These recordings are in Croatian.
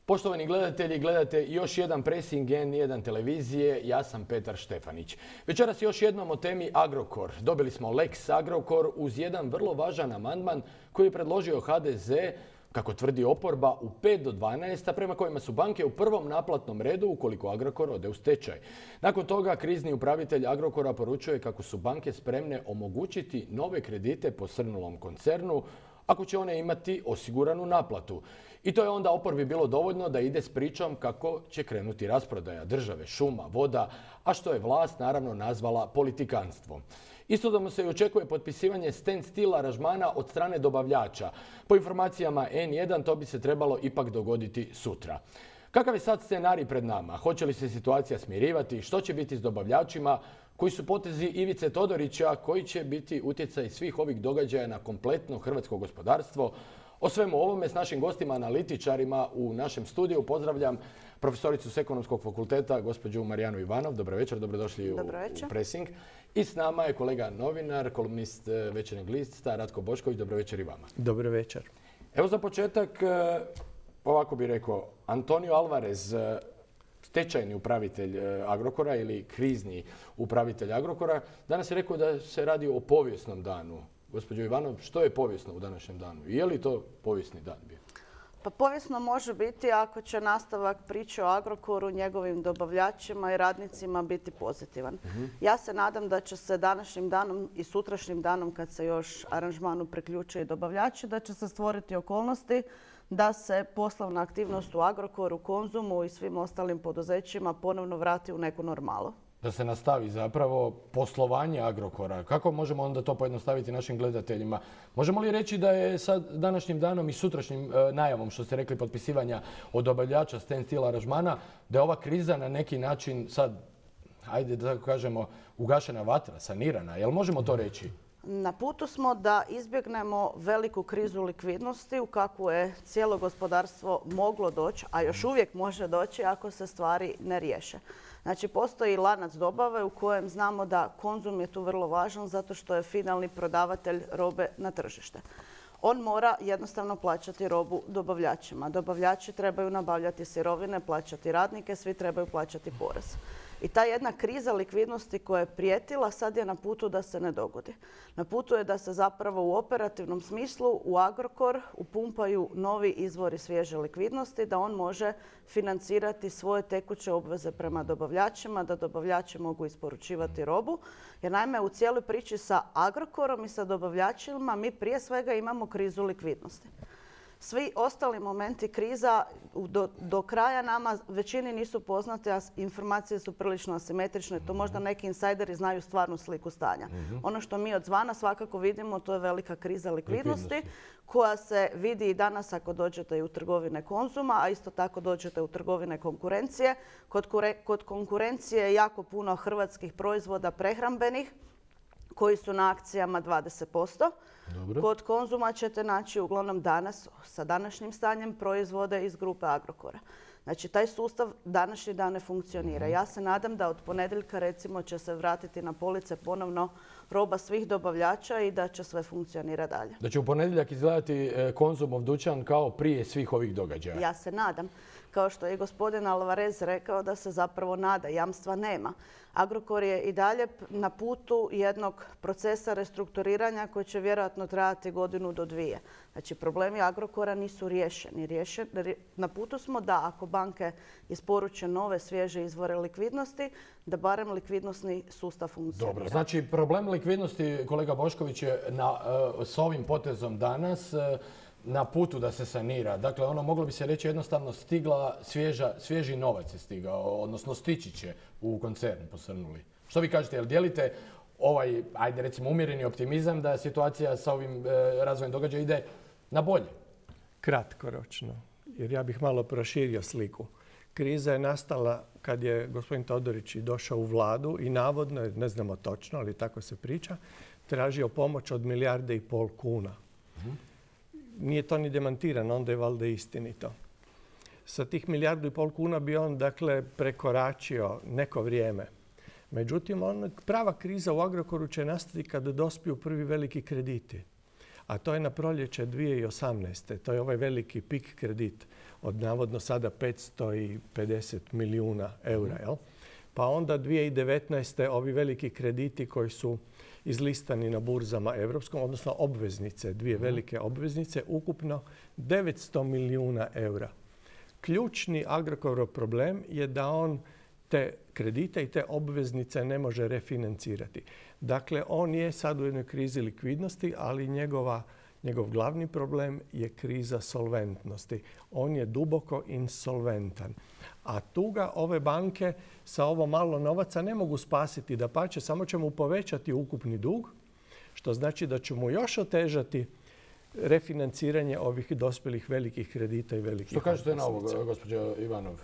Poštovani gledatelji, gledate još jedan presing N1 televizije. Ja sam Petar Štefanić. Večeras još jednom o temi Agrokor. Dobili smo Lex Agrokor uz jedan vrlo važan amandman koji je predložio HDZ, kako tvrdi oporba, u 5 do 12, a prema kojima su banke u prvom naplatnom redu ukoliko Agrokor ode u stečaj. Nakon toga krizni upravitelj Agrokora poručuje kako su banke spremne omogućiti nove kredite posrnulom koncernu ako će one imati osiguranu naplatu. I to je onda oporbi bilo dovoljno da ide s pričom kako će krenuti rasprodaja države, šuma, voda, a što je vlast naravno nazvala politikanstvom. Istodobno se i očekuje potpisivanje stand-still aranžmana od strane dobavljača. Po informacijama N1 to bi se trebalo ipak dogoditi sutra. Kakav je sad scenarij pred nama? Hoće li se situacija smirivati? Što će biti s dobavljačima? Koji su potezi Ivice Todorića? Koji će biti utjecaj svih ovih događaja na kompletno hrvatsko gospodarstvo? O svemu ovome s našim gostima, analitičarima u našem studiju pozdravljam profesoricu s Ekonomskog fakulteta, gospođu Marijanu Ivanov. Dobro večer, dobrodošli u Pressing. I s nama je kolega novinar, kolumnist Večernjeg lista, Ratko Bošković. Dobro večer i vama. Dobro večer. Evo za početak, ovako bih rekao, Antonio Alvarez, stečajni upravitelj Agrokora ili krizni upravitelj Agrokora, danas je rekao da se radi o povijesnom danu. Gospođo Ivanov, što je povijesno u današnjem danu? Je li to povijesni dan bio? Pa povijesno može biti ako će nastavak priče o Agrokoru, njegovim dobavljačima i radnicima biti pozitivan. Ja se nadam da će se današnjim danom i sutrašnjim danom, kad se još aranžmanu priključe i dobavljači, da će se stvoriti okolnosti da se poslovna aktivnost u Agrokoru, Konzumu i svim ostalim poduzećima ponovno vrati u neku normalu. Da se nastavi zapravo poslovanje Agrokora. Kako možemo onda to pojednostaviti našim gledateljima? Možemo li reći da je sad današnjim danom i sutrašnjim najavom, što ste rekli, potpisivanja od dobavljača stand-still aranžmana, da je ova kriza na neki način sad, ajde da tako kažemo, ugašena vatra, sanirana? Jel možemo to reći? Na putu smo da izbjegnemo veliku krizu likvidnosti u kakvu je cijelo gospodarstvo moglo doći, a još uvijek može doći ako se stvari ne riješe. Znači, postoji lanac dobave u kojem znamo da Konzum je tu vrlo važan zato što je finalni prodavatelj robe na tržište. On mora jednostavno plaćati robu dobavljačima. Dobavljači trebaju nabavljati sirovine, plaćati radnike, svi trebaju plaćati porez. I ta jedna kriza likvidnosti koja je prijetila sad je na putu da se ne dogodi. Na putu je da se zapravo u operativnom smislu u Agrokor upumpaju novi izvori svježe likvidnosti, da on može financirati svoje tekuće obveze prema dobavljačima, da dobavljači mogu isporučivati robu. Jer naime u cijeloj priči sa Agrokorom i sa dobavljačima mi prije svega imamo krizu likvidnosti. Svi ostali momenti kriza do kraja nama većini nisu poznate, a informacije su prilično asimetrične. To možda neki insajderi znaju stvarnu sliku stanja. Ono što mi odzvana svakako vidimo, to je velika kriza likvidnosti koja se vidi i danas ako dođete i u trgovine Konzuma, a isto tako dođete u trgovine konkurencije. Kod konkurencije je jako puno hrvatskih proizvoda prehrambenih koji su na akcijama 20%. Dobro. Kod Konzuma ćete naći uglavnom danas, sa današnjim stanjem, proizvode iz grupe Agrokora. Znači, taj sustav današnji dan ne funkcionira. Ja se nadam da od ponedjeljka recimo će se vratiti na police ponovno roba svih dobavljača i da će sve funkcionirati dalje. Da će u ponedjeljak izgledati Konzumov dućan kao prije svih ovih događaja? Ja se nadam. Kao što je i gospodin Alvarez rekao da se zapravo nada, jamstva nema. Agrokor je i dalje na putu jednog procesa restrukturiranja koji će vjerojatno trajati 1 do 2. Znači, problemi Agrokora nisu riješeni. Na putu smo da ako banke isporuče nove svježe izvore likvidnosti, da barem likvidnosni sustav funkcionira. Dobro, znači problem likvidnosti, kolega Bošković, je s ovim potezom danas na putu da se sanira. Dakle, ono moglo bi se reći jednostavno stigla svježi novac je stigao, odnosno stići će u koncern posrnuli. Što vi kažete, jel dijelite ovaj, ajde recimo, umjereni optimizam da situacija sa ovim razvojem događaja ide na bolje? Kratkoročno, jer ja bih malo proširio sliku. Kriza je nastala kad je gospodin Todorić došao u vladu i navodno, ne znamo točno, ali tako se priča, tražio pomoć od 1,5 milijarde kuna. Nije to ni demantirano, onda je valjda istinito. Sa tih 1,5 milijarde kuna bi on dakle prekoračio neko vrijeme. Međutim, prava kriza u Agrokoru će nastati kada dospiju prvi veliki krediti. a to je na proljeće 2018. To je ovaj veliki pik kredit od navodno sada 550 milijuna eura. Jel? Pa onda 2019. ovi veliki krediti koji su izlistani na burzama evropskom, odnosno obveznice, dvije velike obveznice, ukupno 900 milijuna eura. Ključni Agrokorov problem je da on te kredite i te obveznice ne može refinancirati. Dakle, on je sad u jednoj krizi likvidnosti, ali njegov glavni problem je kriza solventnosti. On je duboko insolventan. A tuga ove banke sa ovo malo novaca ne mogu spasiti. Dapače, samo će mu povećati ukupni dug, što znači da će mu još otežati refinanciranje ovih dospjelih velikih kredita i velikih obveznica. Što kažete na ovo, gospođo Ivanov?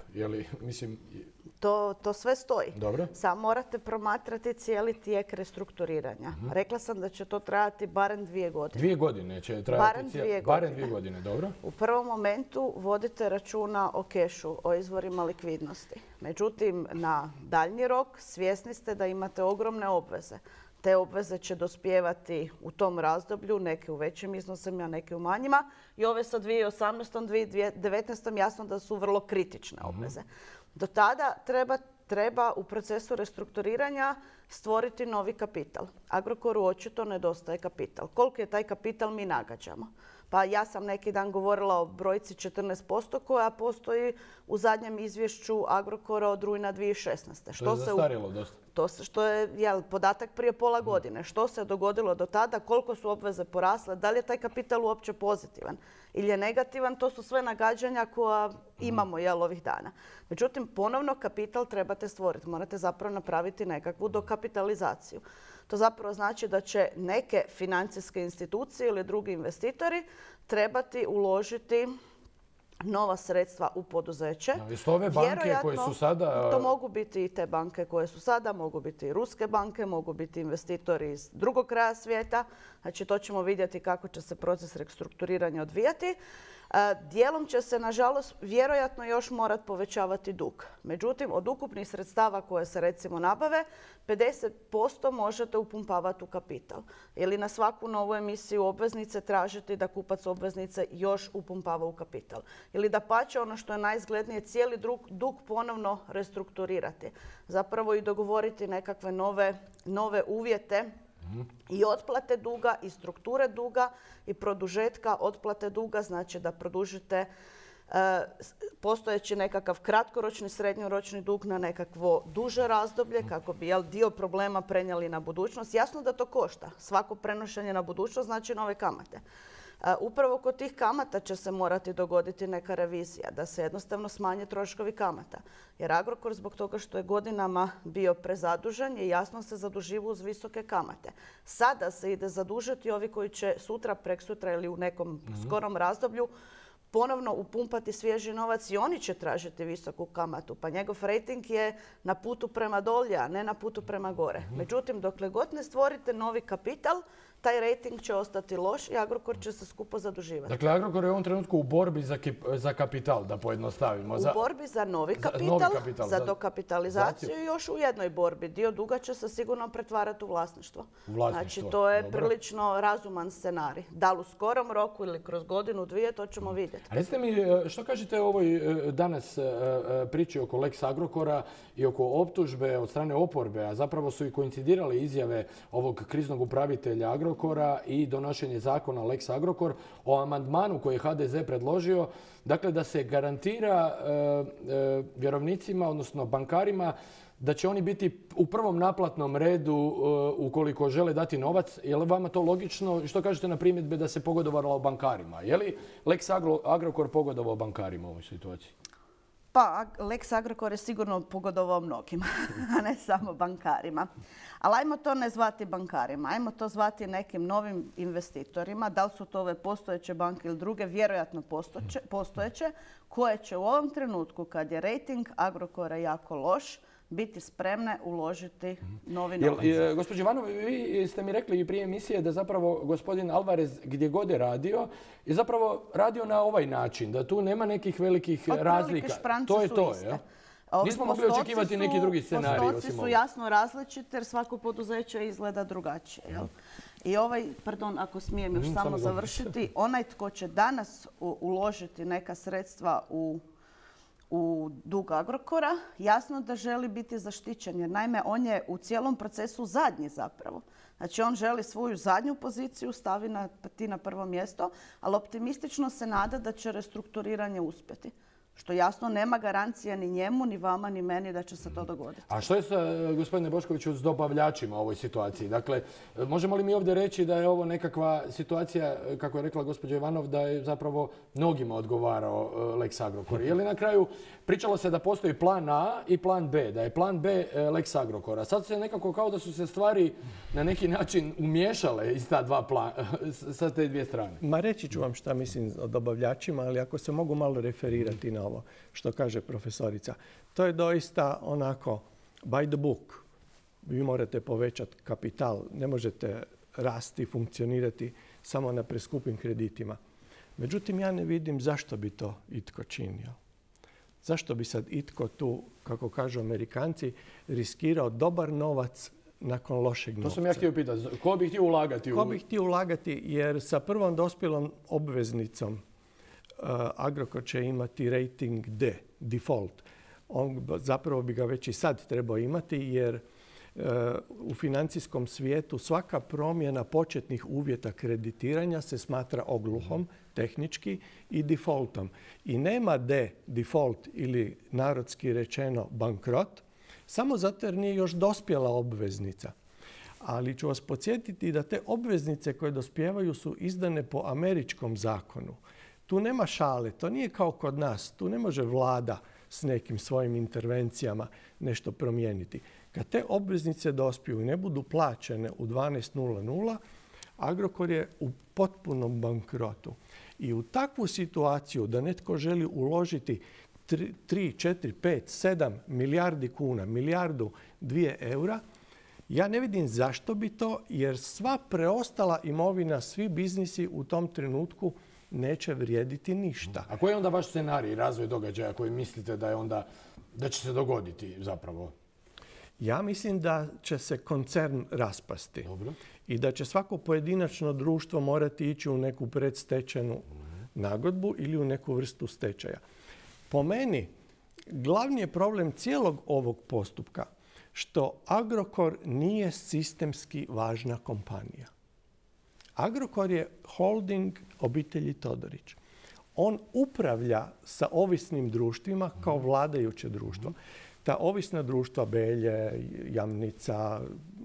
To sve stoji. Dobro. Samo morate promatrati cijeli tijek restrukturiranja. Rekla sam da će to trajati barem 2 godine. 2 godine će trajati? Barem 2 godine, dobro. U prvom momentu vodite računa o kešu, o izvorima likvidnosti. Međutim, na daljnji rok svjesni ste da imate ogromne obveze. Te obveze će dospijevati u tom razdoblju, neke u većim iznosima, neke u manjima. I ove sa 2018. 2019. jasno da su vrlo kritične obveze. Do tada treba u procesu restrukturiranja stvoriti novi kapital. Agrokoru očito nedostaje kapital. Koliko je taj kapital mi nagađamo? Pa ja sam neki dan govorila o brojci 14% koja postoji u zadnjem izvješću Agrokora od rujna 2016. To je zastarjelo dosta. Što je podatak prije pola godine. Što se dogodilo do tada, koliko su obveze porasle, da li je taj kapital uopće pozitivan ili je negativan, to su sve nagađanja koja imamo ovih dana. Međutim, ponovno kapital trebate stvoriti. Morate zapravo napraviti nekakvu dokapitalizaciju. To zapravo znači da će neke financijske institucije ili drugi investitori trebati uložiti nova sredstva u poduzeće. Jesu ove banke koje su sada... To mogu biti i te banke koje su sada, mogu biti i ruske banke, mogu biti investitori iz drugog kraja svijeta. Znači, to ćemo vidjeti kako će se proces restrukturiranja odvijati. Dijelom će se, nažalost, vjerojatno još morati povećavati dug. Međutim, od ukupnih sredstava koje se recimo nabave, 50% možete upumpavati u kapital. Ili na svaku novu emisiju obveznice tražiti da kupac obveznice još upumpava u kapital. Ili dapače, ono što je najizglednije, cijeli dug ponovno restrukturirati. Zapravo i dogovoriti nekakve nove uvjete i otplate duga i strukture duga i produžetka otplate duga, znači da produžite postojeći nekakav kratkoročni, srednjoročni dug na nekakvo duže razdoblje kako bi dio problema prenijeli na budućnost. Jasno da to košta. Svako prenošenje na budućnost znači nove kamate. Upravo kod tih kamata će se morati dogoditi neka revizija, da se jednostavno smanje troškovi kamata. Jer Agrokor zbog toga što je godinama bio prezadužen je jasno se zaduživao uz visoke kamate. Sada se ide zadužiti ovi koji će sutra, preksutra ili u nekom skorom razdoblju ponovno upumpati svježi novac i oni će tražiti visoku kamatu. Pa njegov rejting je na putu prema dolje, a ne na putu prema gore. Međutim, dokle god ne stvorite novi kapital, taj rejting će ostati loš i Agrokor će se skupo zaduživati. Dakle, Agrokor je u ovom trenutku u borbi za kapital, da pojednostavimo. U borbi za novi kapital, za dokapitalizaciju i još u jednoj borbi. Dio duga će se sigurno pretvarati u vlasništvo. Znači, to je prilično razuman scenarij. Da li u skorom roku ili kroz godinu, dvije, to ćemo vidjeti. Recite mi, što kažete o ovoj danas priči oko Lex Agrokora i oko optužbe od strane oporbe, a zapravo su i koincidirale izjave ovog kriznog upravitelja Agrokora i donošenje zakona Lex Agrokor o amandmanu koji je HDZ predložio, dakle da se garantira vjerovnicima, odnosno bankarima, da će oni biti u prvom naplatnom redu ukoliko žele dati novac. Je li vama to logično? Što kažete na primjedbe da se pogodovalo bankarima? Je li Lex Agrokor pogodovao bankarima u ovoj situaciji? Pa, Lex Agrokor je sigurno pogodovao mnogima, a ne samo bankarima. Ali ajmo to ne zvati bankarima, ajmo to zvati nekim novim investitorima. Da li su to ove postojeće banke ili druge, vjerojatno postojeće, koje će u ovom trenutku, kad je rejting Agrokora jako loš, biti spremne uložiti novi novac. Gospođo Ivanov, vi ste mi rekli i prije emisije da zapravo gospodin Alvarez gdje god je radio, je zapravo radio na ovaj način, da tu nema nekih velikih razlika. To je to, je. Nismo mogli očekivati neki drugi scenarij. Postoci su jasno različiti jer svako poduzeće izgleda drugačije. I pardon, ako smijem još samo završiti, onaj tko će danas uložiti neka sredstva u dug Agrokora, jasno da želi biti zaštićen. Jer naime, on je u cijelom procesu zadnji zapravo. Znači, on želi svoju zadnju poziciju staviti na prvo mjesto, ali optimistično se nada da će restrukturiranje uspjeti. Što jasno nema garancije ni njemu, ni vama, ni meni da će se to dogoditi. A što je sa, gospodine Boškoviću, s dobavljačima u ovoj situaciji? Dakle, možemo li mi ovdje reći da je ovo nekakva situacija, kako je rekla gospođa Ivanov, da je zapravo mnogima odgovarao Lex Agrokor? Je li na kraju pričalo se da postoji plan A i plan B, da je plan B Lex Agrokora? Sad se nekako kao da su se stvari na neki način umiješale iz ta dva plana, sa te dvije strane. Ma reći ću vam šta mislim o dobavljačima, ali ako se mogu malo referirati na ovo što kaže profesorica. To je doista onako by the book. Vi morate povećati kapital. Ne možete rasti, funkcionirati samo na preskupim kreditima. Međutim, ja ne vidim zašto bi to itko činio. Zašto bi sad itko tu, kako kažu Amerikanci, riskirao dobar novac nakon lošeg novca? To sam ja htio pitati. Ko bi htio ulagati? Ko bi htio ulagati jer sa prvom dospjelom obveznicom Agrokor će imati rating D, default. On zapravo bi ga već i sad trebao imati jer u financijskom svijetu svaka promjena početnih uvjeta kreditiranja se smatra ogluhom, tehnički i defaultom. I nema D, default ili narodski rečeno bankrot, samo zato jer nije još dospjela obveznica. Ali ću vas podsjetiti da te obveznice koje dospijevaju su izdane po američkom zakonu. Tu nema šale, to nije kao kod nas. Tu ne može vlada s nekim svojim intervencijama nešto promijeniti. Kad te obveznice dospiju i ne budu plaćene u 12.00, Agrokor je u potpunom bankrotu. I u takvu situaciju da netko želi uložiti 3, 4, 5, 7 milijardi kuna, milijardu, 2 eura, ja ne vidim zašto bi to, jer sva preostala imovina, svi biznisi u tom trenutku neće vrijediti ništa. A koji je onda vaš scenarij, razvoj događaja koji mislite da će se dogoditi zapravo? Ja mislim da će se koncern raspasti. Dobro. I da će svako pojedinačno društvo morati ići u neku predstečajnu nagodbu ili u neku vrstu stečaja. Po meni, glavni je problem cijelog ovog postupka što Agrokor nije sistemski važna kompanija. Agrokor je holding obitelji Todorić. On upravlja sa ovisnim društvima kao vladajuće društvo. Ta ovisna društva Belje, Jamnica,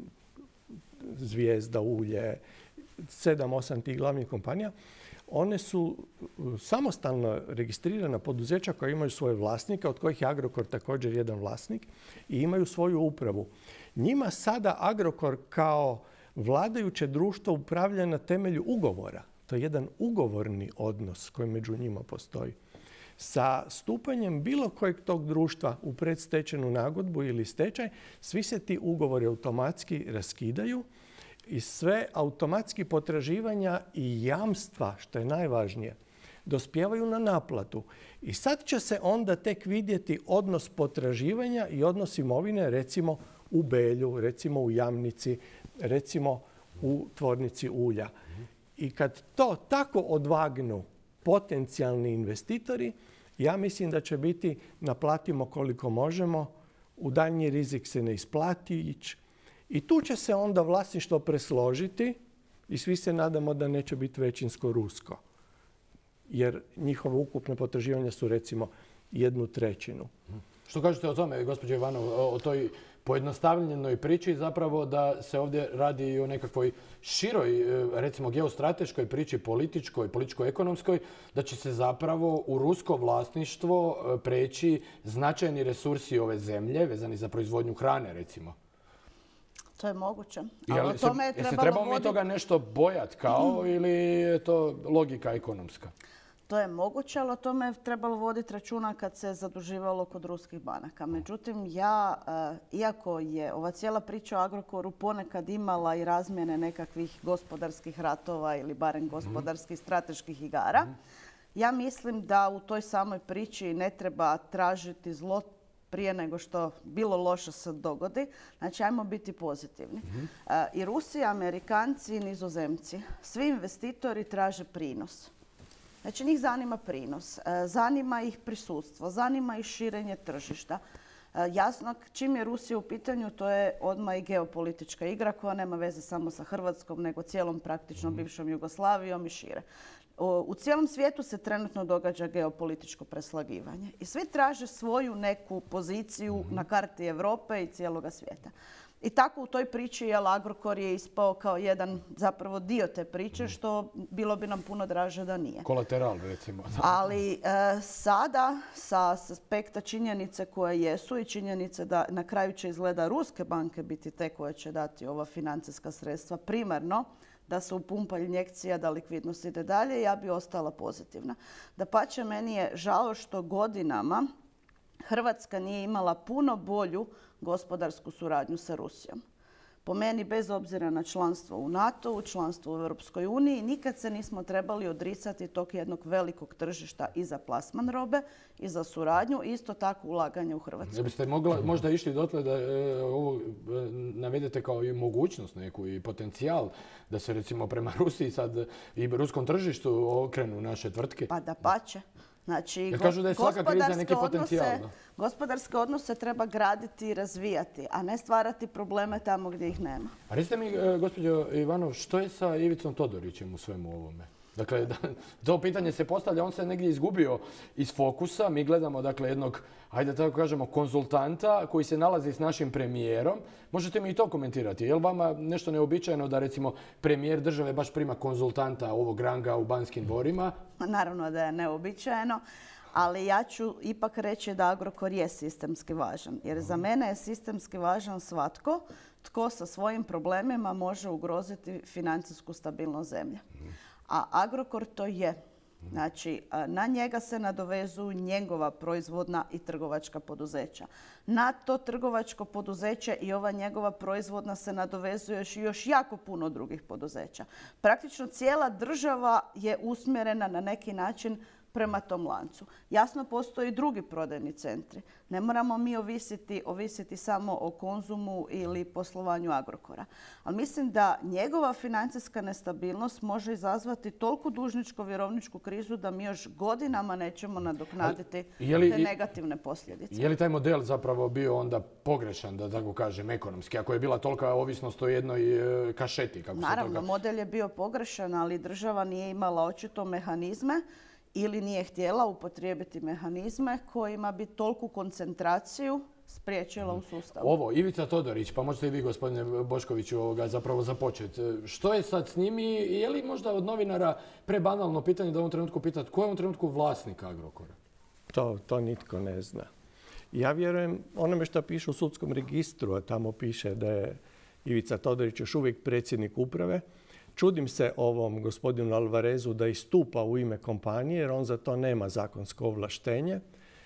Zvijezda, Ulje, 7-8 tih glavnih kompanija, one su samostalno registrirana poduzeća koja imaju svoje vlasnike, od kojih je Agrokor također jedan vlasnik, i imaju svoju upravu. Njima sada Agrokor kao vladajuće društvo upravlja na temelju ugovora. To je jedan ugovorni odnos koji među njima postoji. Sa stupanjem bilo kojeg tog društva u predstečajnu nagodbu ili stečaj, svi se ti ugovori automatski raskidaju i sve automatski potraživanja i jamstva, što je najvažnije, dospijevaju na naplatu. I sad će se onda tek vidjeti odnos potraživanja i odnos imovine, recimo u Belju, recimo u Jamnici, recimo u tvornici ulja. I kad to tako odvagnu potencijalni investitori, ja mislim da će biti naplatimo koliko možemo, u daljnji rizik se ne isplati ići. I tu će se onda vlasništvo presložiti i svi se nadamo da neće biti većinsko rusko. Jer njihove ukupne potraživanja su recimo 1/3. Što kažete o tome, gospođo Ivanov, o toj pojednostavljenoj priči zapravo da se ovdje radi i o nekakvoj široj, recimo geostrateškoj priči, političko-ekonomskoj, da će se zapravo u rusko vlasništvo preći značajni resursi ove zemlje, vezani za proizvodnju hrane, recimo. To je moguće. Se trebamo mi toga nešto bojati kao ili je to logika ekonomska? To je moguće, ali o tome je trebalo voditi računa kad se zaduživalo kod ruskih banaka. Međutim, iako je ova cijela priča o Agrokoru ponekad imala i razmjene nekakvih gospodarskih ratova ili barem gospodarskih strateških igara, ja mislim da u toj samoj priči ne treba tražiti zlo prije nego što bilo loše se dogodi. Znači, ajmo biti pozitivni. I Rusi, Amerikanci i Nizozemci, svi investitori traže prinos. Znači, njih zanima prinos, zanima ih prisustvo, zanima ih širenje tržišta. Jasno, čim je Rusija u pitanju, to je odmah i geopolitička igra koja nema veze samo sa Hrvatskom, nego cijelom praktično bivšom Jugoslavijom i šire. U cijelom svijetu se trenutno događa geopolitičko preslagivanje i svi traže svoju neku poziciju na karti Europe i cijeloga svijeta. I tako u toj priči Agrokor je ispao kao jedan zapravo dio te priče, što bilo bi nam puno draže da nije. Kolateral, recimo. Ali sada, sa aspekta činjenice koje jesu i činjenice da na kraju će izgleda ruske banke biti te koje će dati ova financijska sredstva primarno, da se upumpa injekcija, da likvidnost ide dalje, ja bi ostala pozitivna. Dapače, meni je žao što godinama Hrvatska nije imala puno bolju gospodarsku suradnju sa Rusijom. Po meni, bez obzira na članstvo u NATO-u, članstvo u Europskoj uniji, nikad se nismo trebali odricati tog jednog velikog tržišta i za plasman robe i za suradnju, isto tako ulaganje u Hrvatsku. Da biste možda išli dotle da ovo navedete kao i mogućnost neku i potencijal da se recimo prema Rusiji sad i ruskom tržištu okrenu naše tvrtke? Pa dapače. Znači, jer kažu da je svaka kriza neki potencijal. Gospodarske odnose treba graditi i razvijati, a ne stvarati probleme tamo gdje ih nema. A recite mi, gospođo Ivanov, što je sa Ivicom Todorićem u svemu ovome? Dakle, to pitanje se postavlja, on se negdje izgubio iz fokusa. Mi gledamo, dakle, jednog, ajde tako kažemo, konzultanta koji se nalazi s našim premijerom. Možete mi i to komentirati? Je li vama nešto neobičajeno da, recimo, premijer države baš prima konzultanta ovog ranga u Banskim dvorima? Naravno da je neobičajeno, ali ja ću ipak reći da Agrokor je sistemski važan. Jer za mene je sistemski važan svatko tko sa svojim problemima može ugroziti financijsku stabilnost zemlje. A Agrokor to je. Znači, na njega se nadovezuju njegova proizvodna i trgovačka poduzeća. Na to trgovačko poduzeće i ova njegova proizvodna se nadovezuje još jako puno drugih poduzeća. Praktično cijela država je usmjerena na neki način prema tom lancu. Jasno, postoje i drugi prodajni centri. Ne moramo mi ovisiti samo o Konzumu ili poslovanju Agrokora. Ali mislim da njegova financijska nestabilnost može izazvati toliko dužničko-vjerovničku krizu da mi još godinama nećemo nadoknaditi te negativne posljedice. Je li taj model zapravo bio onda pogrešan, da tako kažem, ekonomski, ako je bila tolika ovisnost o jednoj kašeti? Naravno, model je bio pogrešan, ali država nije imala očito mehanizme ili nije htjela upotrijebiti mehanizme kojima bi toliku koncentraciju spriječila u sustavu. Ovo, Ivica Todorić, pa možete i vi, gospodine Boškoviću, zapravo započeti. Što je sad s njim i je li možda od novinara prebanalno pitanje da u ovom trenutku pitati tko je u ovom trenutku vlasnik Agrokora? To nitko ne zna. Ja vjerujem onome što piše u sudskom registru, a tamo piše da je Ivica Todorić još uvijek predsjednik uprave. Čudim se ovom gospodinu Alvarezu da istupa u ime kompanije jer on za to nema zakonsko ovlaštenje.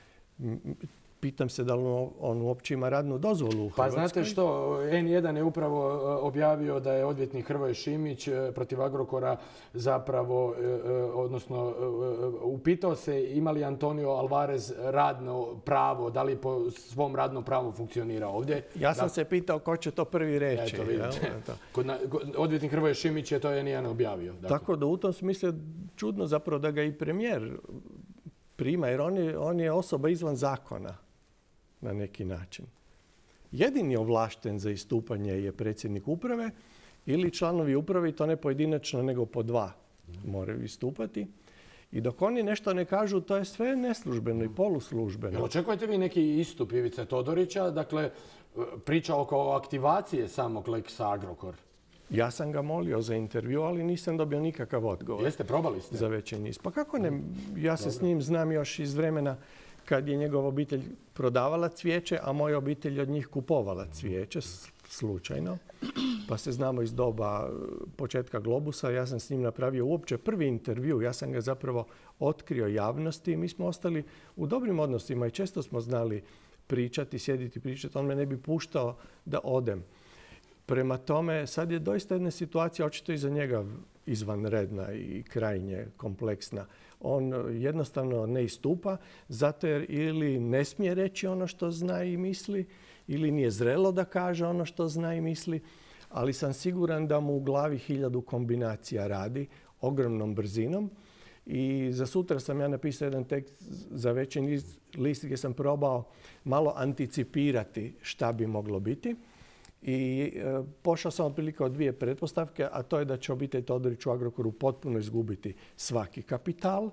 Pitam se da li on uopće ima radnu dozvolu u Hrvatskoj. Pa znate što, N1 je upravo objavio da je odvjetnik Hrvoje Šimić protiv Agrokora zapravo, odnosno upitao se ima li Antonio Alvarez radno pravo, da li po svom radnom pravu funkcionira ovdje. Ja sam se pitao ko će to prvi reći. Eto, vidite. Odvjetnik Hrvoje Šimić je to N1 objavio. Dakle. Tako da u tom smislu je čudno zapravo da ga i premijer prima, jer on je osoba izvan zakona na neki način. Jedini ovlašten za istupanje je predsjednik uprave ili članovi uprave, i to ne pojedinačno nego po dva moraju istupati. I dok oni nešto ne kažu, to je sve neslužbeno i poluslužbeno. Jel očekujete vi neki istup Ivice Todorića, dakle priča oko aktivacije samog Lexa Agrokor? Ja sam ga molio za intervju, ali nisam dobio nikakav odgovor. Jeste, probali ste? Za veći niz. Pa kako ne? Ja se s njim znam još iz vremena kad je njegova obitelj prodavala cvijeće, a moja obitelj od njih kupovala cvijeće, slučajno. Pa se znamo iz doba početka Globusa. Ja sam s njim napravio uopće prvi intervju. Ja sam ga zapravo otkrio javnosti. Mi smo ostali u dobrim odnosima i često smo znali pričati, sjediti pričati. On me ne bi puštao da odem. Prema tome, sad je doista jedna situacija, očito i za njega izvanredna i krajnje kompleksna. On jednostavno ne istupa zato jer ili ne smije reći ono što zna i misli ili nije zrelo da kaže ono što zna i misli, ali sam siguran da mu u glavi 1000 kombinacija radi ogromnom brzinom. I za sutra sam ja napisao jedan tekst za Večernji list gdje sam probao malo anticipirati šta bi moglo biti. I pošao sam otprilike od 2 pretpostavke, a to je da će obitelj Todorić u Agrokoru potpuno izgubiti svaki kapital.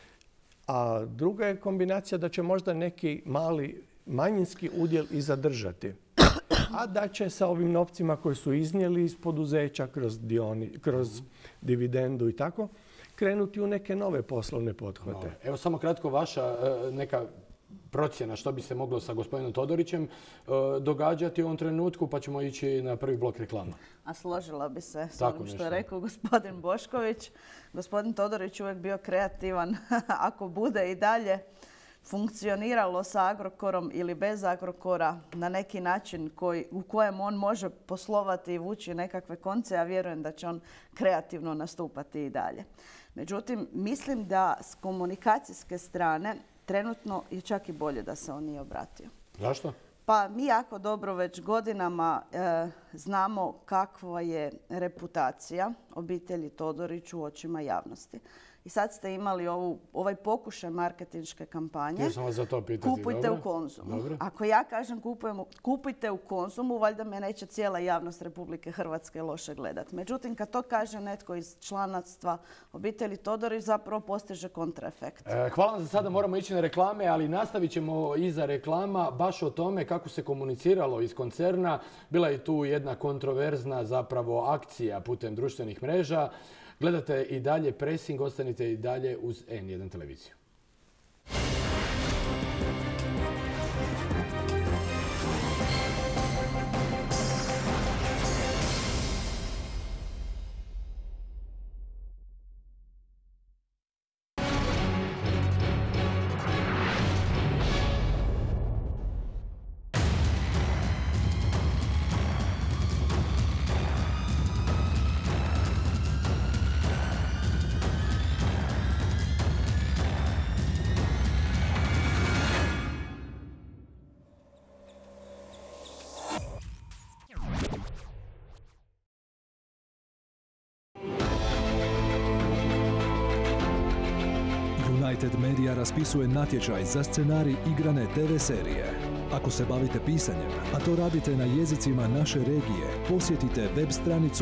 A druga je kombinacija da će možda neki mali manjinski udjel i zadržati. A da će sa ovim novcima koje su iznijeli iz poduzeća kroz dividendu i tako, krenuti u neke nove poslovne pothvate. Evo samo kratko vaša neka procjena što bi se moglo sa gospodinom Todorićem događati u ovom trenutku, pa ćemo ići na prvi blok reklama. A složila bi se s onim što je rekao gospodin Bošković. Gospodin Todorić uvijek bio kreativan. Ako bude i dalje funkcioniralo sa Agrokorom ili bez Agrokora na neki način u kojem on može poslovati i vući nekakve konce, ja vjerujem da će on kreativno nastupati i dalje. Međutim, mislim da s komunikacijske strane trenutno je čak i bolje da se on nije obratio. Zašto? Pa mi jako dobro već godinama znamo kakva je reputacija obitelji Todorić u očima javnosti. I sad ste imali ovaj pokušaj marketinške kampanje. Htio sam vas za to pitati. Kupujte u Konzumu. Dobro. Ako ja kažem kupujte u Konzumu, valjda me neće cijela javnost Republike Hrvatske loše gledati. Međutim, kad to kaže netko iz članstva obitelji Todorić, zapravo postiže kontraefekt. Hvala vam za sada, moramo ići na reklame, ali nastavit ćemo iza reklama baš o tome kako se komuniciralo iz koncerna. Bila je tu jedna kontroverzna zapravo akcija putem društvenih mreža. Gledate i dalje Pressing, ostanite i dalje uz N1 televiziju. United Media raspisuje natječaj za scenarij igrane TV serije. Ako se bavite pisanjem, a to radite na jezicima naše regije, posjetite web stranicu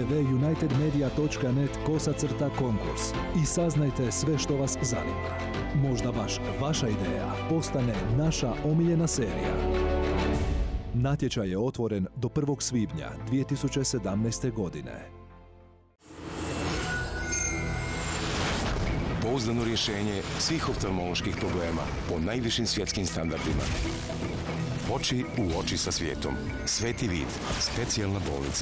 www.unitedmedia.net/konkurs i saznajte sve što vas zanima. Možda baš vaša ideja postane naša omiljena serija. Natječaj je otvoren do 1. svibnja 2017. godine. Pouzdano rješenje svih oftalmoloških problema po najvišim svjetskim standardima. Oči u oči sa svijetom. Sveti vid. Specijalna bolnica.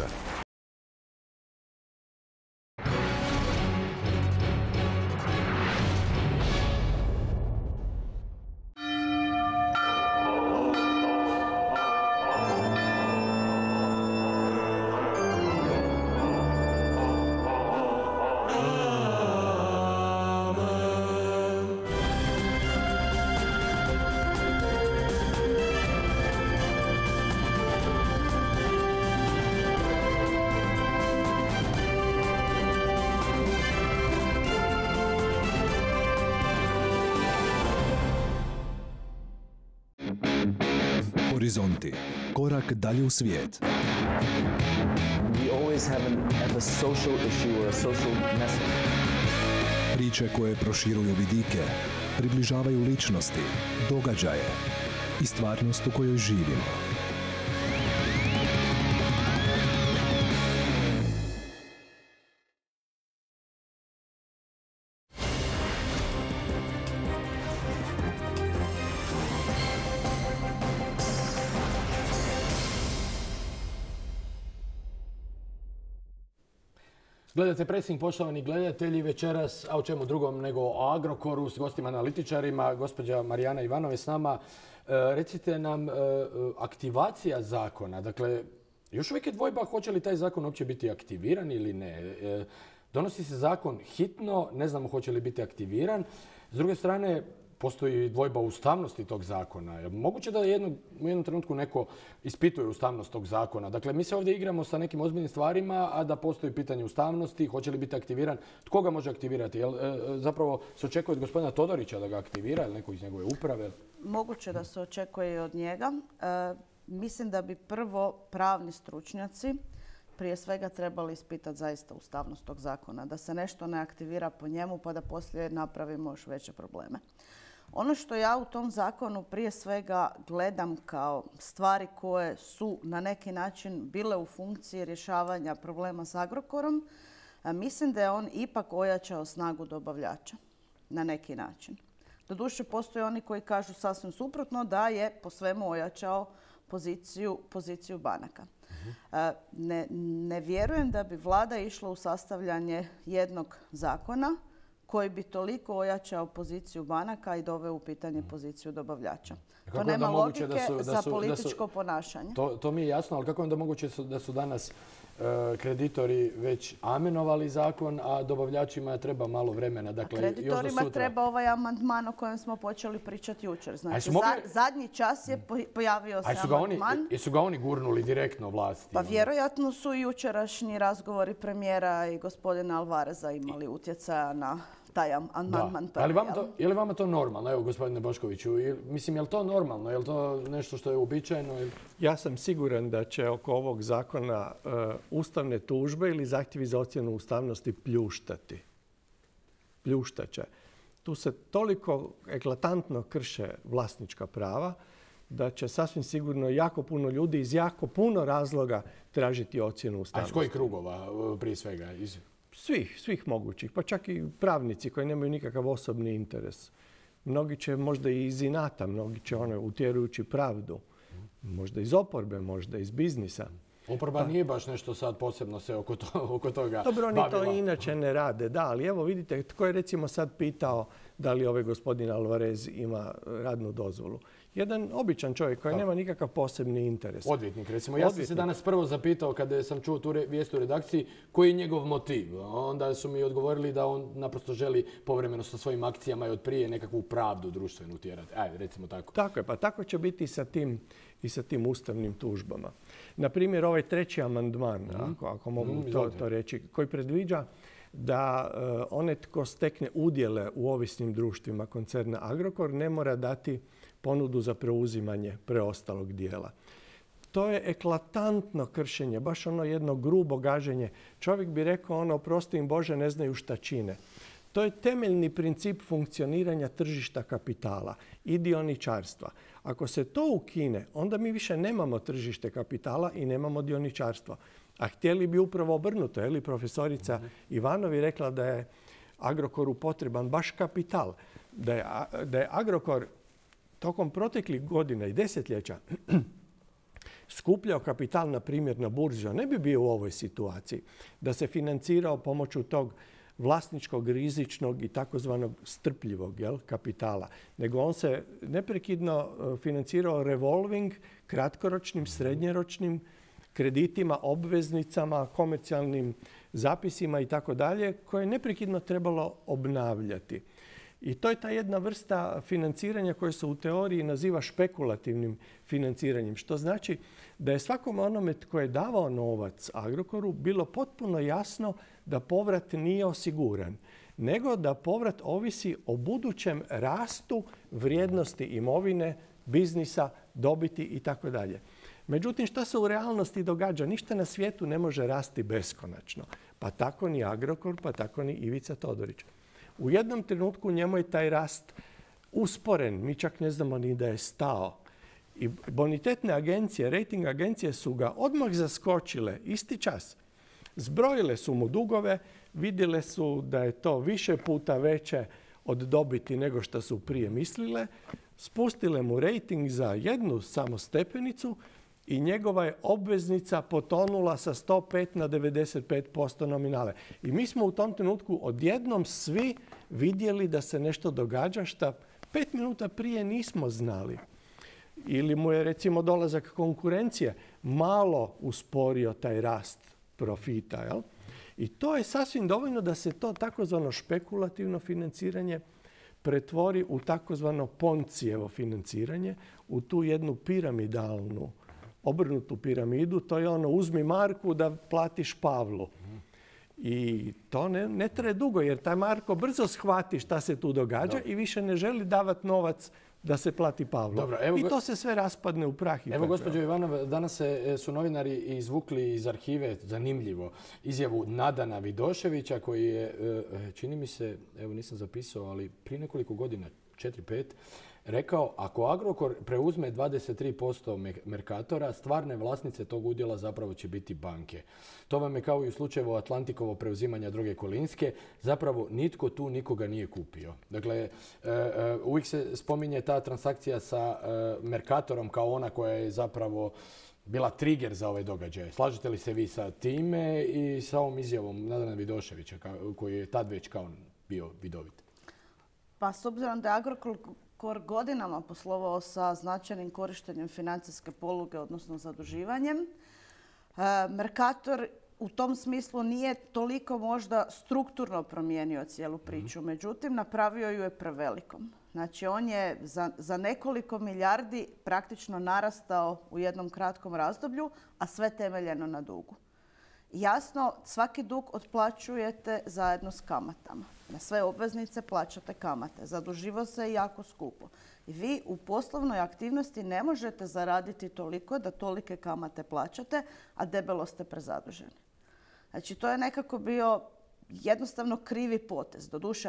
Horizonti. Korak dalje u svijet. We always have a social issue or a social message. Priče koje proširuju vidike, približavaju ličnosti, događaje i stvarnost u kojoj živimo. Gledate Pressing, poštovani gledatelji, večeras, a o čemu drugom nego o Agrokoru s gostima analitičarima. Gospođa Marijana Ivanov je s nama. Recite nam, aktivacija zakona, dakle, još uvijek je dvojba hoće li taj zakon uopće biti aktiviran ili ne. Donosi se zakon hitno, ne znamo hoće li biti aktiviran. S druge strane, postoji dvojba ustavnosti tog zakona. Je moguće da u jednom trenutku neko ispituje ustavnost tog zakona? Dakle, mi se ovdje igramo sa nekim ozbiljnim stvarima, a da postoji pitanje ustavnosti, hoće li biti aktiviran, tko ga može aktivirati? Zapravo se očekuje od gospodina Todorića da ga aktivira ili neko iz njegove uprave? Moguće da se očekuje i od njega. Mislim da bi prvo pravni stručnjaci prije svega trebali ispitati zaista ustavnost tog zakona. Da se nešto ne aktivira po njemu pa da poslije napravimo još veće probleme. Ono što ja u tom zakonu prije svega gledam kao stvari koje su na neki način bile u funkciji rješavanja problema s Agrokorom, mislim da je on ipak ojačao snagu dobavljača na neki način. Doduše, postoje oni koji kažu sasvim suprotno da je po svemu ojačao poziciju banaka. Ne vjerujem da bi vlada išla u sastavljanje jednog zakona koji bi toliko ojačao poziciju banaka i doveo u pitanje poziciju dobavljača. To nema logike za političko ponašanje. To mi je jasno, ali kako je onda moguće da su danas kreditori već amenovali zakon, a dobavljačima treba malo vremena? Dakle, kreditorima treba ovaj amandman o kojem smo počeli pričati jučer. Znači, zadnji čas je pojavio se amandman. Jesu ga oni gurnuli direktno vlasti? Pa vjerojatno su i jučerašnji razgovori premijera i gospodina Alvareza imali utjecaja na taj amandman. Je li vama to normalno, evo gospodine Boškoviću? Mislim, je li to normalno? Je li to nešto što je uobičajeno? Ja sam siguran da će oko ovog zakona ustavne tužbe ili zahtjevi za ocjenu ustavnosti pljuštati. Pljuštaće. Tu se toliko eklatantno krše vlasnička prava da će sasvim sigurno jako puno ljudi iz jako puno razloga tražiti ocjenu ustavnosti. A iz kojih krugova prije svega? Svih mogućih, pa čak i pravnici koji nemaju nikakav osobni interes. Mnogi će možda i iz inata, mnogi će utjerujući pravdu. Možda iz oporbe, možda iz biznisa. Oporba nije baš nešto sad posebno se oko toga Dobro, oni to inače ne rade, da, ali evo vidite, tko je recimo sad pitao da li ovaj gospodin Alvarez ima radnu dozvolu. Jedan običan čovjek koji nema nikakav posebni interes. Odvjetnik, recimo. Ja sam se danas prvo zapitao kada sam čuo tu vijest u redakciji koji je njegov motiv. Onda su mi odgovorili da on naprosto želi povremeno sa svojim akcijama i od prije nekakvu pravdu društvenu utjerati. Ajde, recimo tako. Tako je, pa tako će biti i sa tim ustavnim tužbama. Na primjer, ovaj treći amandman, ako mogu to reći, koji predviđa da onaj tko stekne udjele u ovisnim društvima koncerna Agrokor ne mora dati ponudu za preuzimanje preostalog dijela. To je eklatantno kršenje, baš ono jedno grubo gaženje. Čovjek bi rekao oprosti im Bože, ne znaju šta čine. To je temeljni princip funkcioniranja tržišta kapitala i dioničarstva. Ako se to ukine, onda mi više nemamo tržište kapitala i nemamo dioničarstvo. A htjeli bi upravo obrnuto. Je li profesorica Ivanovi rekla da je Agrokoru potreban baš kapital. Da je Agrokor tokom proteklih godina i desetljeća skupljao kapital, na primjer, na burzi, on ne bi bio u ovoj situaciji. Da se financirao pomoću tog vlasničkog, rizičnog i takozvanog strpljivog kapitala. Nego on se neprekidno financirao revolving, kratkoročnim, srednjeročnim kreditima, obveznicama, komercijalnim zapisima i tako dalje, koje je neprekidno trebalo obnavljati. I to je ta jedna vrsta financiranja koja se u teoriji naziva špekulativnim financiranjem, što znači da je svakom onome tko je davao novac Agrokoru bilo potpuno jasno da povrat nije osiguran, nego da povrat ovisi o budućem rastu vrijednosti imovine, biznisa, dobiti itd. Međutim, što se u realnosti događa? Ništa na svijetu ne može rasti beskonačno. Pa tako ni Agrokor, pa tako ni Ivica Todorić. U jednom trenutku njemu je taj rast usporen. Mi čak ne znamo ni da je stao. I bonitetne agencije, rating agencije su ga odmah zaskočile isti čas. Zbrojile su mu dugove, vidjele su da je to više puta veće od dobiti nego što su prije mislile, spustile mu rating za jednu samo stepenicu i njegova je obveznica potonula sa 105 na 95% nominale. I mi smo u tom trenutku odjednom svi vidjeli da se nešto događa što 5 minuta prije nismo znali. Ili mu je recimo dolazak konkurencije malo usporio taj rast profita. Jel? I to je sasvim dovoljno da se to takozvano špekulativno financiranje pretvori u takozvano Poncijevo financiranje, u tu jednu piramidalnu, obrnutu piramidu. To je ono, uzmi Marku da platiš Pavlu. I to ne traje dugo, jer taj Marko brzo shvati šta se tu događa i više ne želi davati novac da se plati Pavlu. I to se sve raspadne u prah. Evo, gospođo Ivanov, danas su novinari izvukli iz arhive, zanimljivo, izjavu Nadana Vidoševića koji je, čini mi se, evo nisam zapisao, ali prije nekoliko godina, 4-5, rekao, ako Agrokor preuzme 23% Mercatora, stvarne vlasnice tog udjela zapravo će biti banke. To vam je kao i u slučaju Atlantikovo preuzimanja Droge Kolinske. Zapravo nitko tu nikoga nije kupio. Dakle, uvijek se spominje ta transakcija sa Mercatorom kao ona koja je zapravo bila trigger za ovaj događaj. Slažete li se vi sa time i sa ovom izjavom Nadana Vidoševića koji je tad već kao bio vidovit? Pa s obzirom da je Agrokor godinama poslovao sa značajnim korištenjem financijske poluge, odnosno zaduživanjem, Mercator u tom smislu nije toliko možda strukturno promijenio cijelu priču. Međutim, napravio ju je prevelikom. Znači, on je za nekoliko milijardi praktično narastao u jednom kratkom razdoblju, a sve temeljeno na dugu. Jasno, svaki dug otplaćujete zajedno s kamatama. Na sve obveznice plaćate kamate. Zaduživo se jako skupo. I vi u poslovnoj aktivnosti ne možete zaraditi toliko da tolike kamate plaćate, a debelo ste prezaduženi. Znači, to je nekako bio jednostavno krivi potez. Doduše,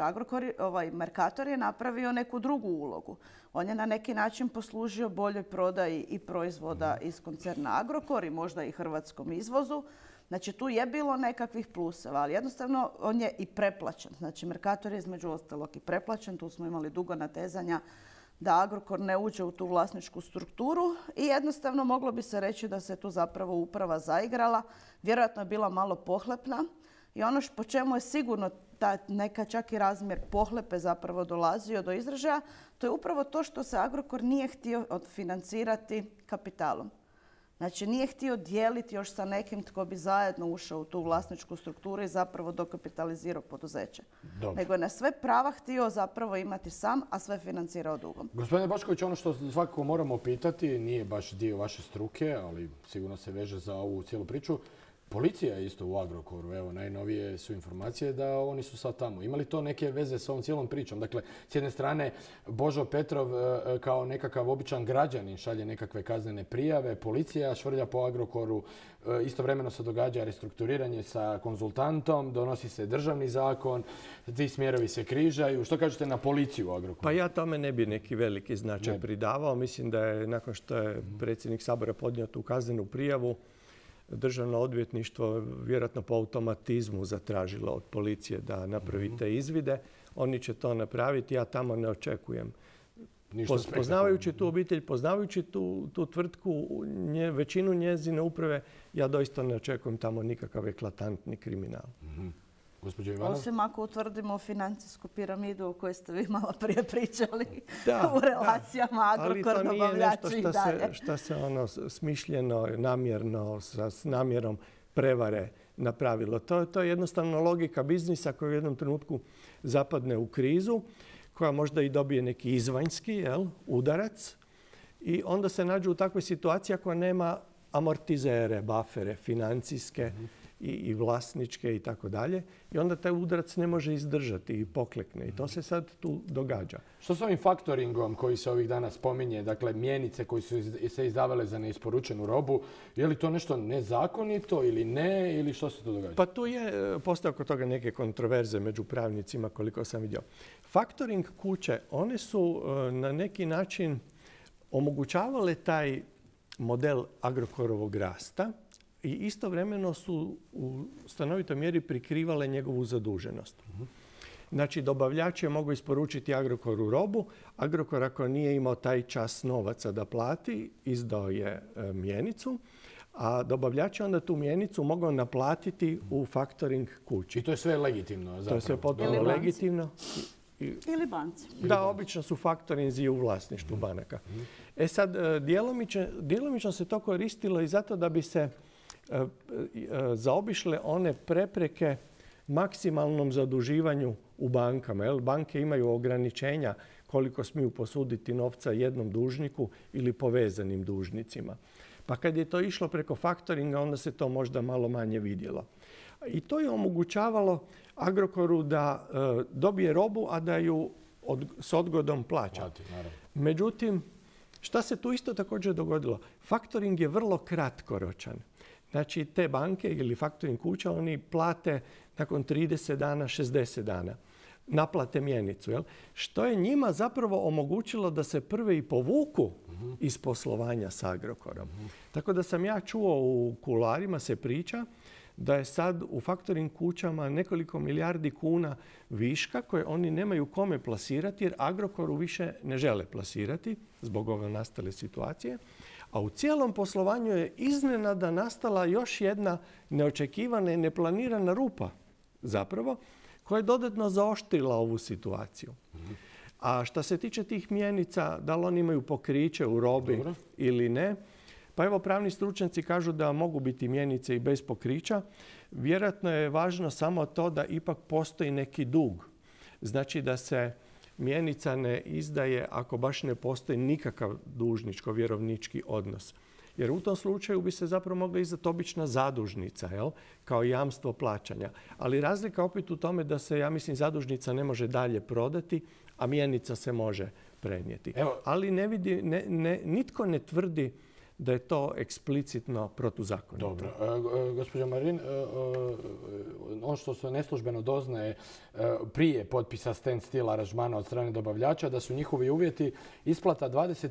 Mercator je napravio neku drugu ulogu. On je na neki način poslužio boljoj prodaji i proizvoda iz koncerna Agrokor i možda i hrvatskom izvozu. Znači, tu je bilo nekakvih pluseva, ali jednostavno on je i preplaćen. Znači, Mercator je između ostalog i preplaćen. Tu smo imali dugo natezanja da Agrokor ne uđe u tu vlasničku strukturu i jednostavno moglo bi se reći da se tu zapravo uprava zaigrala. Vjerojatno je bila malo pohlepna i ono po čemu je sigurno neka čak i razmjer pohlepe zapravo dolazio do izražaja, to je upravo to što se Agrokor nije htio financirati kapitalom. Znači, nije htio dijeliti još sa nekim tko bi zajedno ušao u tu vlasničku strukturu i zapravo dokapitalizirao poduzeće. Dobro. Nego je na sve prava htio zapravo imati sam, a sve financirao dugom. Gospodine Bošković, ono što svakako moramo pitati, nije baš dio vaše struke, ali sigurno se veže za ovu cijelu priču. Policija je isto u Agrokoru. Evo, najnovije su informacije da oni su sad tamo. Ima li to neke veze s ovom cijelom pričom? Dakle, s jedne strane, Božo Petrov kao nekakav običan građanin šalje nekakve kaznene prijave. Policija švrlja po Agrokoru. Istovremeno se događa restrukturiranje sa konzultantom. Donosi se državni zakon. Ti smjerovi se križaju. Što kažete na policiju u Agrokoru? Pa ja tome ne bi neki veliki značaj pridavao. Mislim da je nakon što je predsjednik Sabora podnio tu kaznenu prijavu, Državno odvjetništvo vjerojatno po automatizmu zatražilo od policije da napravi te izvide. Oni će to napraviti, ja tamo ne očekujem. Poznavajući tu obitelj, poznavajući tu tvrtku, većinu njezine uprave, ja doista ne očekujem tamo nikakav eklatantni kriminal. Osim ako utvrdimo financijsku piramidu o kojoj ste vi malo prije pričali u relacijama Agrokor-dobavljači i dalje. To nije nešto što se smišljeno, namjerno, s namjerom prevare napravilo. To je jednostavno logika biznisa koja u jednom trenutku zapadne u krizu, koja možda i dobije neki izvanjski udarac i onda se nađe u takvoj situaciji ako nema amortizere, bafere, financijske i vlasničke i tako dalje. I onda taj udarac ne može izdržati i poklekne. I to se sad tu događa. Što s ovim faktoringom koji se ovih dana spominje, dakle mjenice koje su se izdavale za neisporučenu robu, je li to nešto nezakonito ili ne, ili što se to događa? Pa tu postoje oko toga neke kontroverze među pravnicima koliko sam vidio. Faktoring kuće, one su na neki način omogućavale taj model Agrokorovog rasta i istovremeno su u stanovitoj mjeri prikrivale njegovu zaduženost. Znači, dobavljač je mogao isporučiti Agrokoru robu. Agrokor, ako nije imao taj čas novaca da plati, izdao je mjenicu, a dobavljač je onda tu mjenicu mogao naplatiti u faktoring kući. I to je sve legitimno zapravo? To je sve potpuno legitimno. Ili banci. Da, obično su faktorinzi u vlasništvu banaka. E sad, djelomično se to koristilo i zato da bi se zaobišle one prepreke maksimalnom zaduživanju u bankama. Banke imaju ograničenja koliko smiju posuditi novca jednom dužniku ili povezanim dužnicima. Pa kad je to išlo preko faktoringa, onda se to možda malo manje vidjelo. I to je omogućavalo Agrokoru da dobije robu, a da ju s odgodom plaća. Međutim, šta se tu isto također dogodilo? Faktoring je vrlo kratkoročan. Znači, te banke ili faktoring kuća, oni plate nakon 30 dana, 60 dana. Naplate mjenicu. Što je njima zapravo omogućilo da se prve i povuku iz poslovanja s Agrokorom. Tako da sam ja čuo u kuloarima se priča da je sad u faktoring kućama nekoliko milijardi kuna viška koje oni nemaju kome plasirati jer Agrokoru više ne žele plasirati zbog ove nastale situacije. A u cijelom poslovanju je iznenada nastala još jedna neočekivana i neplanirana rupa zapravo koja je dodatno zaoštrila ovu situaciju. A što se tiče tih mjenica, da li oni imaju pokriće u robi ili ne, pa evo pravni stručnjaci kažu da mogu biti mjenice i bez pokrića. Vjerojatno je važno samo to da ipak postoji neki dug. Znači da se mjenica ne izdaje ako baš ne postoji nikakav dužničko-vjerovnički odnos. Jer u tom slučaju bi se zapravo mogla izdati obična zadužnica, kao jamstvo plaćanja. Ali razlika opet u tome da se, ja mislim, zadužnica ne može dalje prodati, a mjenica se može prenijeti. Ali nitko ne tvrdi da je to eksplicitno protuzakonito. Dobro. Gospođo Marin, ono što se neslužbeno doznaje prije potpisa stand-still aranžmana od strane dobavljača, da su njihovi uvjeti isplata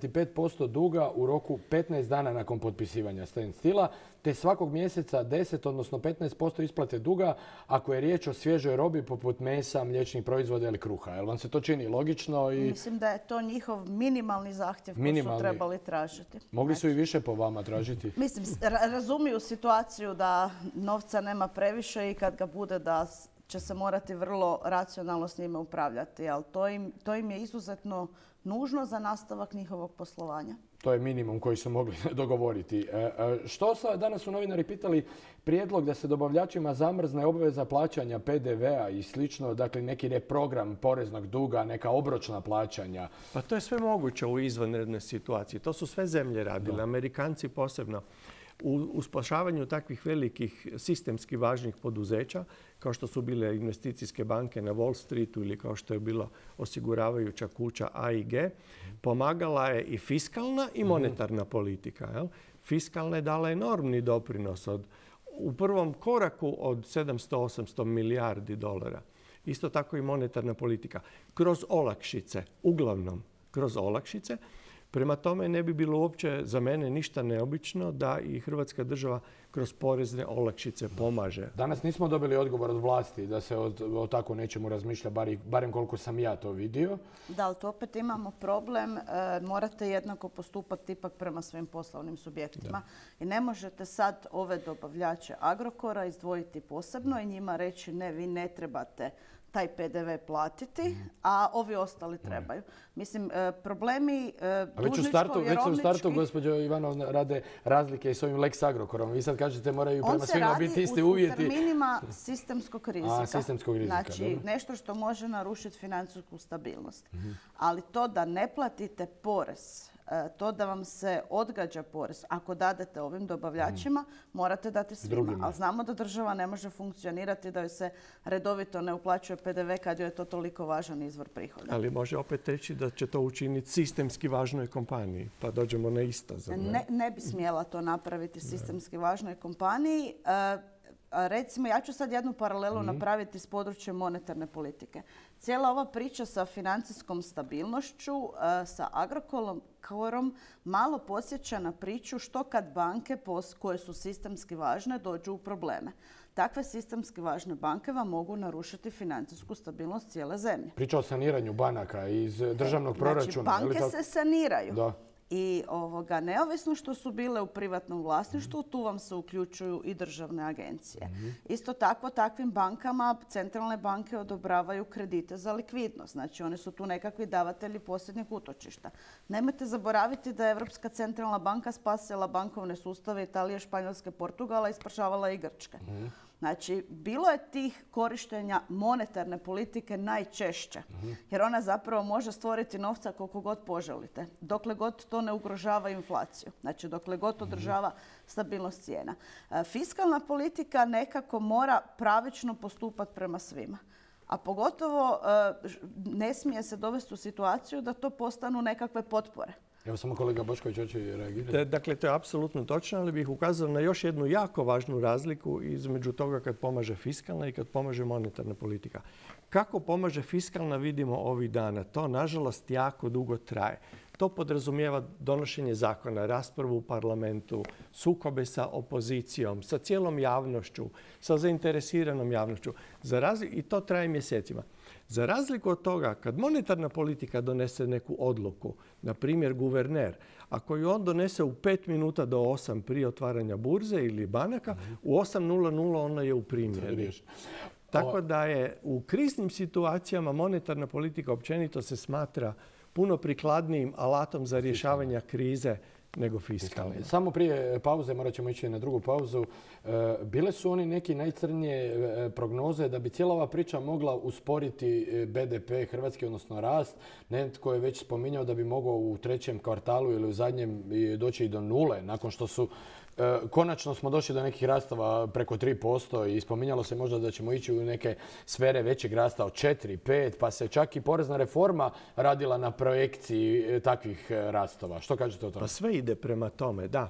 25% duga u roku 15 dana nakon potpisivanja stand-stilla, te svakog mjeseca 10, odnosno 15% isplate duga ako je riječ o svježoj robi poput mesa, mliječnih proizvoda ili kruha. Jel vam se to čini logično? Mislim da je to njihov minimalni zahtjev koji su trebali tražiti. Mogli su i više po vama tražiti? Mislim, razumiju situaciju da novca nema previše i kad ga bude da će se morati vrlo racionalno s njime upravljati. Ali to im je izuzetno nužno za nastavak njihovog poslovanja. To je minimum koji su mogli dogovoriti. Što danas su novinari pitali prijedlog da se dobavljačima zamrzne obveza plaćanja PDV-a i slično, dakle neki reprogram poreznog duga, neka obročna plaćanja. Pa to je sve moguće u izvanrednoj situaciji. To su sve zemlje radile, Amerikanci posebno. U spašavanju takvih velikih sistemski važnih poduzeća, kao što su bile investicijske banke na Wall Streetu ili kao što je bila osiguravajuća kuća AIG, pomagala je i fiskalna i monetarna politika. Fiskalna je dala enormni doprinos u prvom koraku od 700-800 milijardi dolara. Isto tako i monetarna politika. Kroz olakšice, uglavnom kroz olakšice. Prema tome ne bi bilo uopće za mene ništa neobično da i Hrvatska država kroz porezne olakšice pomaže. Danas nismo dobili odgovor od vlasti da se o tako nečemu razmišlja, barem koliko sam ja to vidio. Da, ali tu opet imamo problem. Morate jednako postupati ipak prema svim poslovnim subjektima. I ne možete sad ove dobavljače Agrokora izdvojiti posebno i njima reći ne, vi ne trebate taj PDV platiti, a ovi ostali trebaju. Mislim, problemi dužničko-vjerovnički... Već u startu, gospođo Ivanov, rade razlike i s ovim Lex Agrokorom. Vi sad kažete moraju prema svima biti isti uvjeti. On se radi u terminima sistemskog rizika. Sistemskog rizika. Znači, nešto što može narušiti financijsku stabilnost. Ali to da ne platite porez, to da vam se odgađa porez, ako dadete ovim dobavljačima, morate dati svima. Ali znamo da država ne može funkcionirati da joj se redovito ne uplaćuje PDV kad joj je to toliko važan izvor prihoda. Ali može opet reći da će to učiniti sistemski važnoj kompaniji, pa dođemo na isto. Ne bi smjela to napraviti sistemski važnoj kompaniji. Recimo, ja ću sad jednu paralelu napraviti s područjem monetarne politike. Cijela ova priča sa financijskom stabilnošću, sa Agrokorom, malo podsjeća na priču što kad banke koje su sistemski važne dođu u probleme. Takve sistemski važne banke vam mogu narušiti financijsku stabilnost cijele zemlje. Priča o saniranju banaka iz državnog proračuna. Znači, banke se saniraju. I neovisno što su bile u privatnom vlasništvu, tu vam se uključuju i državne agencije. Isto tako, takvim bankama centralne banke odobravaju kredite za likvidnost. Znači, oni su tu nekakvi davatelji posljednjeg utočišta. Nemojte zaboraviti da je Europska centralna banka spasila bankovne sustave Italije, Španjolske, Portugala i spašavala i Grčke. Znači, bilo je tih korištenja monetarne politike najčešće, jer ona zapravo može stvoriti novca koliko god poželite, dokle god to ne ugrožava inflaciju, znači dokle god održava stabilnost cijena. Fiskalna politika nekako mora pravično postupati prema svima. A pogotovo ne smije se dovesti u situaciju da to postanu nekakve potpore. Evo samo kolega Bošković hoće reagirati. Dakle, to je apsolutno točno, ali bih ukazao na još jednu jako važnu razliku između toga kad pomaže fiskalna i kad pomaže monetarna politika. Kako pomaže fiskalna vidimo ovih dana. To, nažalost, jako dugo traje. To podrazumijeva donošenje zakona, raspravu u parlamentu, sukobe sa opozicijom, sa cijelom javnošću, sa zainteresiranom javnošću. I to traje mjesecima. Za razliku od toga, kad monetarna politika donese neku odluku, na primjer guverner, ako ju on donese u 5 minuta do 8 prije otvaranja burze ili banaka, u 8:00 ona je u primjeni. Tako da je u kriznim situacijama monetarna politika općenito se smatra puno prikladnijim alatom za rješavanje krize nego fiskalne. Samo prije pauze, morat ćemo ići na drugu pauzu, bile su oni neki najcrnije prognoze da bi cijela ova priča mogla usporiti BDP Hrvatske, odnosno rast. Netko je već spominjao da bi mogao u 3. kvartalu ili u zadnjem doći i do 0, nakon što su konačno smo došli do nekih rastava preko 3% i spominjalo se možda da ćemo ići u neke sfere većeg rasta od 4, 5, pa se čak i porezna reforma radila na projekciji takvih rastova. Što kažete o tome? Pa sve ide prema tome, da.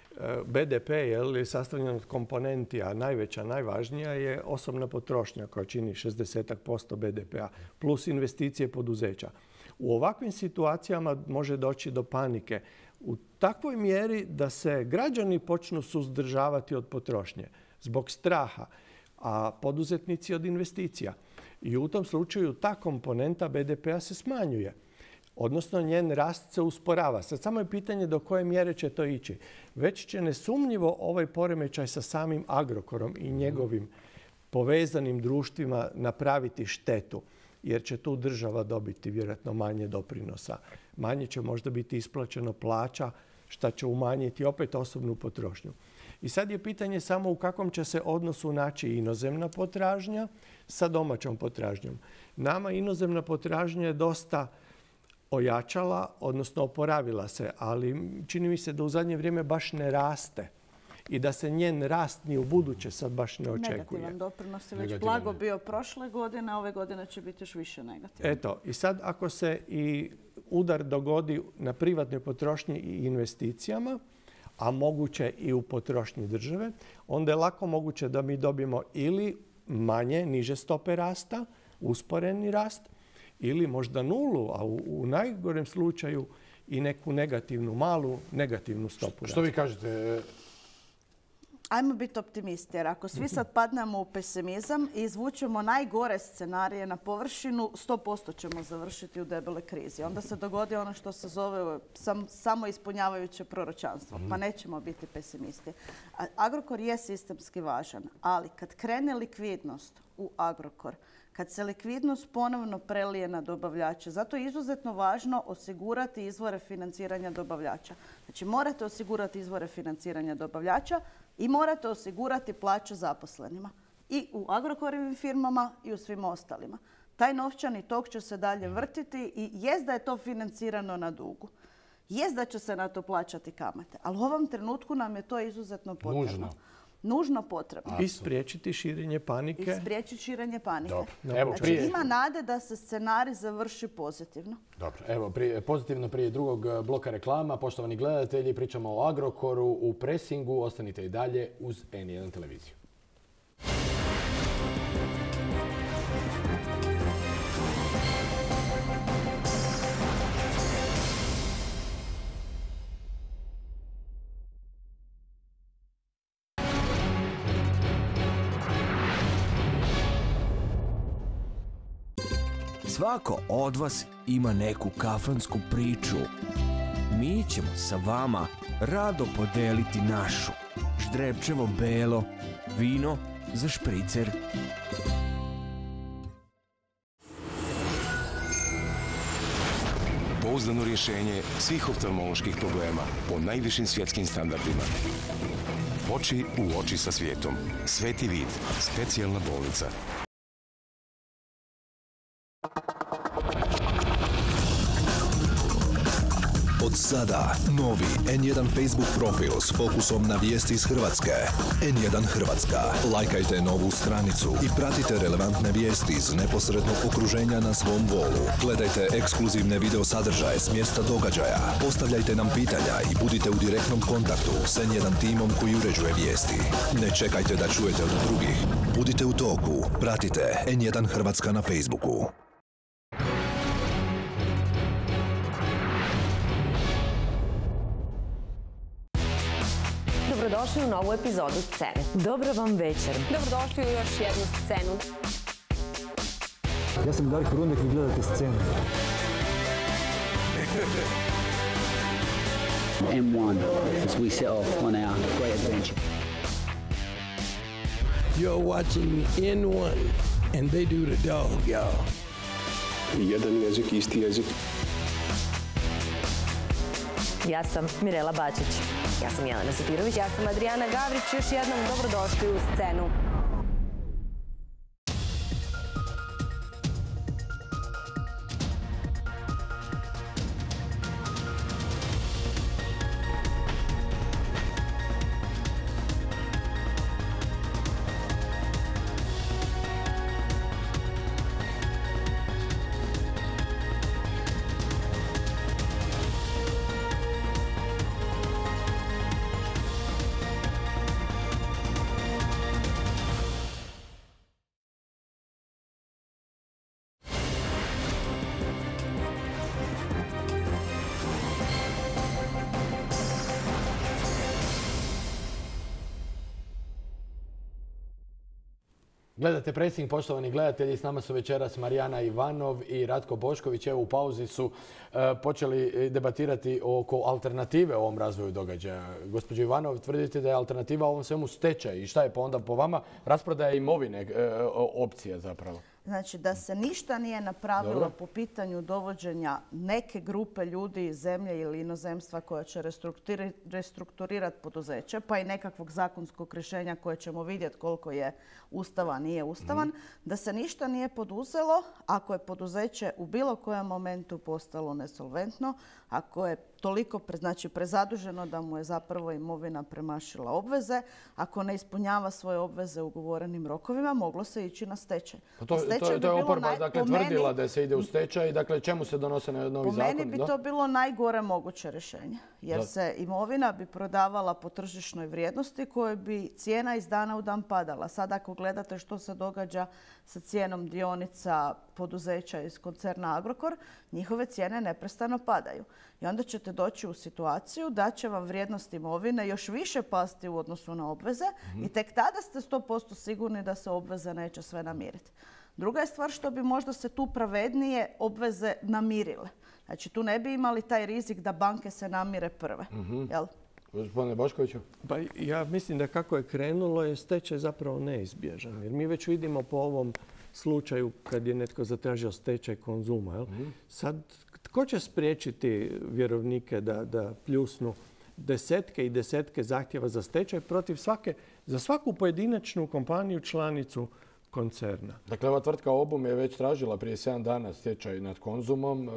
BDP je sastavljen od komponenti, a najveća, najvažnija je osobna potrošnja koja čini 60% BDP-a plus investicije poduzeća. U ovakvim situacijama može doći do panike u takvoj mjeri da se građani počnu suzdržavati od potrošnje zbog straha, a poduzetnici od investicija. I u tom slučaju ta komponenta BDP-a se smanjuje. Odnosno, njen rast se usporava. Sad samo je pitanje do koje mjere će to ići. Već će nesumnjivo ovaj poremećaj sa samim Agrokorom i njegovim povezanim društvima napraviti štetu. Jer će tu država dobiti vjerojatno manje doprinosa. Manje će možda biti isplaćeno plaća, što će umanjiti opet osobnu potrošnju. I sad je pitanje samo u kakvom će se odnosu naći inozemna potražnja sa domaćom potražnjom. Nama inozemna potražnja je dosta ojačala, odnosno oporavila se, ali čini mi se da u zadnje vrijeme baš ne raste i da se njen rast ni u buduće sad baš ne očekuje. Negativan doprinos je već blago bio prošle godine, a ove godine će biti još više negativan. Eto, i sad ako se i udar dogodi na privatnoj potrošnji i investicijama, a moguće i u potrošnji države, onda je lako moguće da mi dobijemo ili manje, niže stope rasta, usporeni rast, ili možda 0, a u najgorem slučaju i neku negativnu, malu negativnu stopu rasta. Što vi kažete? Ajmo biti optimisti, jer ako svi sad padnemo u pesimizam i izvučemo najgore scenarije na površinu, 100% ćemo završiti u debele krizi. Onda se dogodi ono što se zove samo ispunjavajuće proročanstvo, pa nećemo biti pesimisti. Agrokor je sistemski važan, ali kad krene likvidnost u Agrokor, kad se likvidnost ponovno prelije na dobavljače, zato je izuzetno važno osigurati izvore financiranja dobavljača. Znači, morate osigurati izvore financiranja dobavljača i morate osigurati plaće zaposlenima. I u Agrokorovim firmama i u svim ostalima. Taj novčani tok će se dalje vrtiti i jest da je to financirano na dugu. Jest da će se na to plaćati kamate. Ali u ovom trenutku nam je to izuzetno potrebno. Nužno potrebno. I spriječiti širenje panike. I spriječiti širenje panike. Evo, znači, ima nade da se scenarij završi pozitivno. Dobro. Evo, pozitivno prije drugog bloka reklama. Poštovani gledatelji, pričamo o Agrokoru u presingu. Ostanite i dalje uz N1 televiziju. Svako od vas ima neku kafansku priču. mi ćemo sa vama rado podeliti našu Ždrebčevo belo vino za špricer. Pouzdano rješenje svih oftalmoloških problema po najvišim svjetskim standardima. Oči u oči sa svijetom. Sveti vid. Specijalna bolnica. Od sada novi N1 Facebook profil s fokusom na vijesti iz Hrvatske. N1 Hrvatska. Lajkajte novu stranicu i pratite relevantne vijesti iz neposrednog okruženja na svom Wallu. Gledajte ekskluzivne video sadržaje s mjesta događaja. Postavljajte nam pitanja i budite u direktnom kontaktu s N1 timom koji uređuje vijesti. Ne čekajte da čujete od drugih. Budite u toku. Pratite N1 Hrvatska na Facebooku. Dobrodošli u novu epizodu Scene. Dobro vam večer. Dobrodošli u još jednu scenu. Ja sam Darko Rundek i gledate Scenu. M1 as we set off on our great adventure. You're watching N1 and they do the dog, y'all. Jedan jezik, isti jezik. Ja sam Mirela Bačić. Ja sam Jelena Zapirović. Ja sam Adriana Gavrić. Još jednom dobrodošli u Scenu. Gledate Pressing, poštovani gledatelji, s nama su večeras Marijana Ivanov i Ratko Bošković. Evo u pauzi su počeli debatirati oko alternative ovom razvoju događaja. Gospođo Ivanov, tvrdite da je alternativa ovom svemu stečaj. I šta je pa onda po vama rasprodaja imovine opcija zapravo? Znači da se ništa nije napravilo po pitanju dovođenja neke grupe ljudi iz zemlje ili inozemstva koja će restrukturirati poduzeće, pa i nekakvog zakonskog rješenja koje ćemo vidjeti koliko je ustavan, nije ustavan, da se ništa nije poduzelo ako je poduzeće u bilo kojem momentu postalo nesolventno, ako je toliko prezaduženo da mu je zapravo imovina premašila obveze, ako ne ispunjava svoje obveze u ugovorenim rokovima, moglo se ići na stečaj. To je oporba tvrdila da se ide u stečaj. Dakle, čemu se donose novi zakon? Po meni bi to bilo najgore moguće rješenje. Jer se imovina bi prodavala po tržišnoj vrijednosti kojoj bi cijena iz dana u dan padala. Sad ako gledate što se događa sa cijenom dionica poduzeća iz koncerna Agrokor, njihove cijene neprestano padaju. I onda ćete doći u situaciju da će vam vrijednost imovine još više pasti u odnosu na obveze i tek tada ste 100% sigurni da se obveze neće sve namiriti. Druga je stvar što bi možda se tu pravednije obveze namirile. Znači tu ne bi imali taj rizik da banke se namire prve. Jel? Gospodine Boškoviću? Pa ja mislim da kako je krenulo je stečaj zapravo neizbježan. Jer mi već vidimo po ovom slučaju kad je netko zatražio stečaj Konzuma. Jel? Sad, tko će spriječiti vjerovnike da pljusnu desetke i desetke zahtjeva za stečaj protiv za svaku pojedinačnu kompaniju članicu koncerna? Dakle, ova tvrtka Obum je već tražila prije 7 dana stečaj nad Konzumom.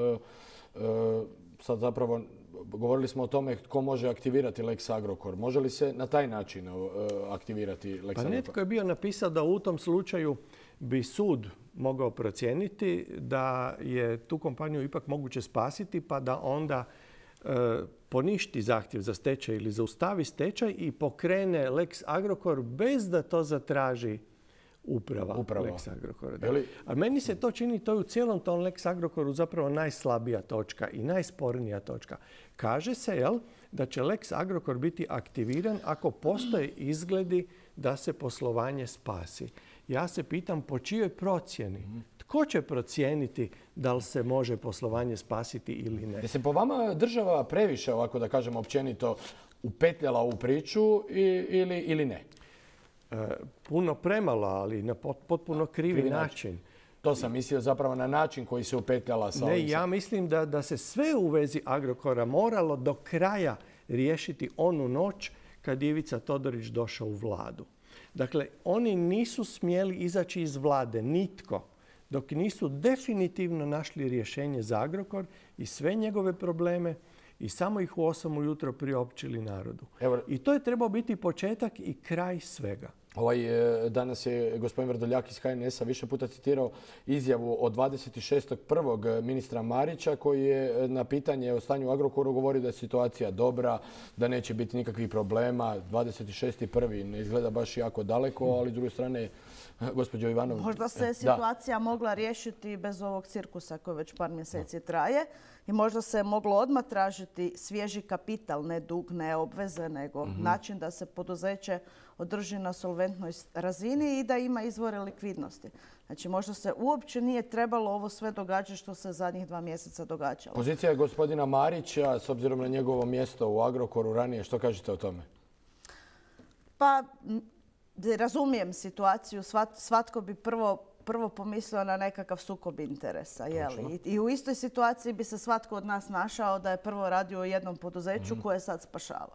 Sad zapravo govorili smo o tome tko može aktivirati Lex Agrokor. Može li se na taj način aktivirati Lex Agrokor? Pa netko je bio napisao da u tom slučaju bi sud mogao procijeniti da je tu kompaniju ipak moguće spasiti pa da onda poništi zahtjev za stečaj ili zaustavi stečaj i pokrene Lex Agrokor bez da to zatraži uprava. Lex Agrokora. A meni se to čini, to je u cijelom tom Lex Agrokoru zapravo najslabija točka i najspornija točka. Kaže se da će Lex Agrokor biti aktiviran ako postoje izgledi da se poslovanje spasi. Ja se pitam po čijoj procjeni? Tko će procijeniti da li se može poslovanje spasiti ili ne? Je se po vama država previše, ovako da kažemo općenito, upetljala u priču ili ne? Puno premalo, ali na potpuno krivi način. To sam mislio zapravo na način koji se upetljala sa ovim. Ne, ja mislim da se sve u vezi Agrokora moralo do kraja riješiti onu noć kad je Ivica Todorić došao u vladu. Dakle, oni nisu smjeli izaći iz vlade, nitko, dok nisu definitivno našli rješenje za Agrokor i sve njegove probleme i samo ih u 8 ujutro priopćili narodu. I to je trebao biti početak i kraj svega. Danas je gospodin Vrdoljak iz HNS-a više puta citirao izjavu od 26.1. ministra Marića koji je na pitanje o stanju u Agrokoru govorio da je situacija dobra, da neće biti nikakvih problema. 26.1. ne izgleda baš jako daleko, ali s druge strane, gospođo Ivanov... Možda se situacija mogla riješiti bez ovog cirkusa koji već par mjeseci traje i možda se moglo odmah tražiti svježi kapital, ne dug, ne obveze, nego način da se poduzeće održi na solventnoj razini i da ima izvore likvidnosti. Znači, možda se uopće nije trebalo ovo sve događati što se zadnjih 2 mjeseca događalo. Pozicija gospodina Marića, s obzirom na njegovo mjesto u Agrokoru ranije, što kažete o tome? Pa, razumijem situaciju. Svatko bi prvo pomislio na nekakav sukob interesa. I u istoj situaciji bi se svatko od nas našao da je prvo radio u jednom poduzeću koje sad spašava.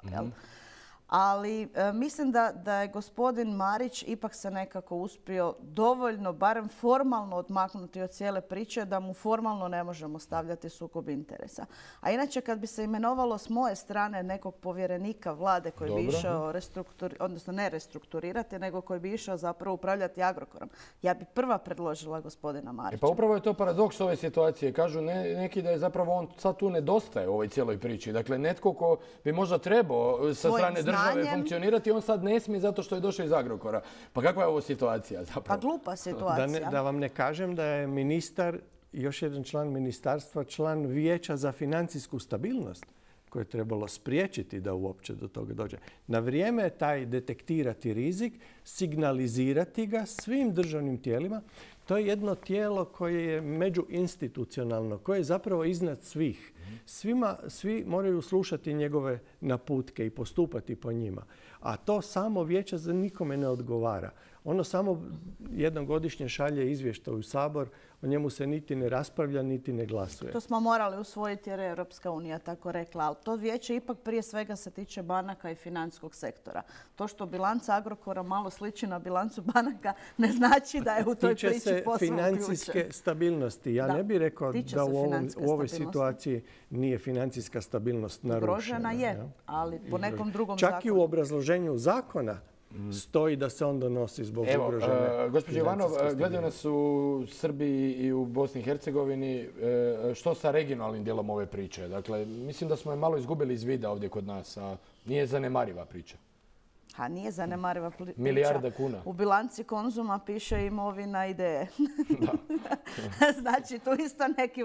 Ali mislim da je gospodin Marić ipak se nekako uspio dovoljno, barem formalno odmaknuti od cijele priče da mu formalno ne možemo stavljati sukob interesa. A inače kad bi se imenovalo s moje strane nekog povjerenika vlade koji bi išao odnosno ne restrukturirati, nego koji bi išao zapravo upravljati Agrokorom, ja bi prva predložila gospodina Marića. Pa upravo je to paradoks ove situacije. Kažu neki da je zapravo on sad tu nedostaje u ovoj cijeloj priči. Dakle, netko ko bi možda trebao sa strane države funkcionirati, on sad ne smije zato što je došao iz Agrokora. Pa kakva je ovo situacija zapravo? Pa glupa situacija. Da vam ne kažem da je ministar, još jedan član ministarstva, član Vijeća za financijsku stabilnost koje je trebalo spriječiti da uopće do toga dođe. Na vrijeme taj detektirati rizik, signalizirati ga svim državnim tijelima. To je jedno tijelo koje je međuinstitucionalno, koje je zapravo iznad svih. Svi moraju slušati njegove naputke i postupati po njima. A to samo vijeće za nikome ne odgovara. Ono samo jednom godišnje šalje izvještaj u Sabor, o njemu se niti ne raspravlja, niti ne glasuje. To smo morali usvojiti jer je Europska unija tako rekla, ali to vijeće ipak prije svega se tiče banaka i financijskog sektora. To što bilanca Agrokora malo sliči na bilancu banaka ne znači da je u toj priči posao uključen. Tiče se financijske stabilnosti. Ja ne bih rekao da u ovoj situaciji nije financijska stabilnost narušena. Ugrožena je, ali po nekom drugom zakonu. Čak i u obrazloženju zakona stoji da se on donosi zbog ugrožene. Gospođo Ivanov, gledaju nas u Srbiji i u Bosni i Hercegovini. Što sa regionalnim dijelom ove priče? Dakle, mislim da smo je malo izgubili iz vida ovdje kod nas, a nije zanemariva priča. Nije zanemariva priča. Milijarda kuna. U bilanci Konzuma piše imovina ideje. Znači, tu isto neki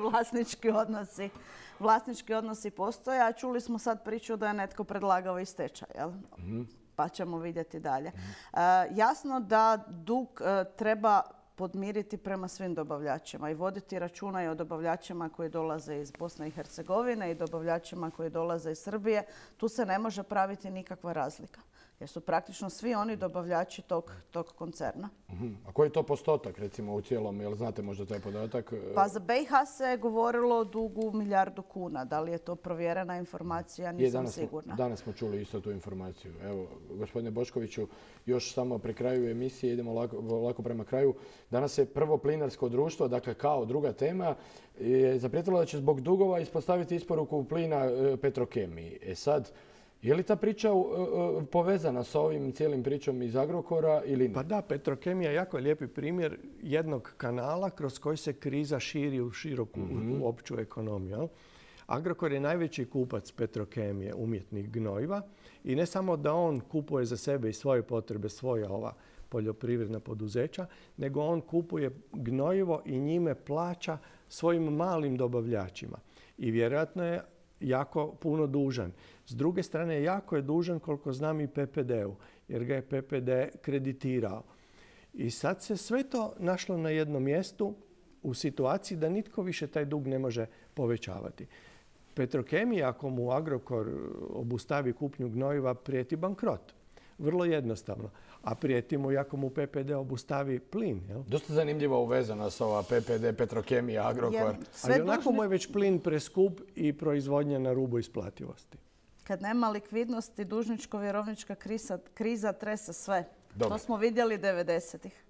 vlasnički odnosi postoje, a čuli smo sad priču da je netko predlagao i stečaj, jel? Pa ćemo vidjeti dalje. Jasno da dug treba podmiriti prema svim dobavljačima i voditi računa i o dobavljačima koji dolaze iz Bosne i Hercegovine i dobavljačima koji dolaze iz Srbije. Tu se ne može praviti nikakva razlika jer su praktično svi oni dobavljači tog koncerna. A koji je to postotak recimo u cijelom? Jel znate možda taj podatak? Pa za BiH se govorilo o dugu 1 milijardu kuna. Da li je to provjerena informacija? Nisam sigurna. Danas smo čuli isto tu informaciju. Evo, gospodine Boškoviću, još samo pri kraju emisije, idemo lako prema kraju. Danas je prvo plinarsko društvo, dakle kao druga tema, je zaprijetilo da će zbog dugova ispostaviti isporuku plina Petrokemiji. Sad, je li ta priča povezana sa ovim cijelim pričom iz Agrokora ili ne? Pa da, Petrokemija je jako lijepi primjer jednog kanala kroz koji se kriza širi u široku u opću ekonomiju. Agrokor je najveći kupac Petrokemije, umjetnih gnojiva i ne samo da on kupuje za sebe i svoje potrebe, svoja ova poljoprivredna poduzeća, nego on kupuje gnojivo i njime plaća svojim malim dobavljačima. I vjerojatno je jako puno dužan. S druge strane, jako je dužan, koliko znam, i PPD-u, jer ga je PPD kreditirao. I sad se sve to našlo na jednom mjestu u situaciji da nitko više taj dug ne može povećavati. Petrokemija, ako mu Agrokor obustavi kupnju gnojiva, prijeti bankrot. Vrlo jednostavno. A prijeti mu i ako mu PPD obustavi plin. Jel? Dosta zanimljivo uvezana s ova PPD, Petrokemija, Agrokor. Ali onako mu je već plin preskup i proizvodnja na rubu isplativosti. Kad nema likvidnosti, dužničko-vjerovnička kriza trese sve. Dobro. To smo vidjeli 90-ih.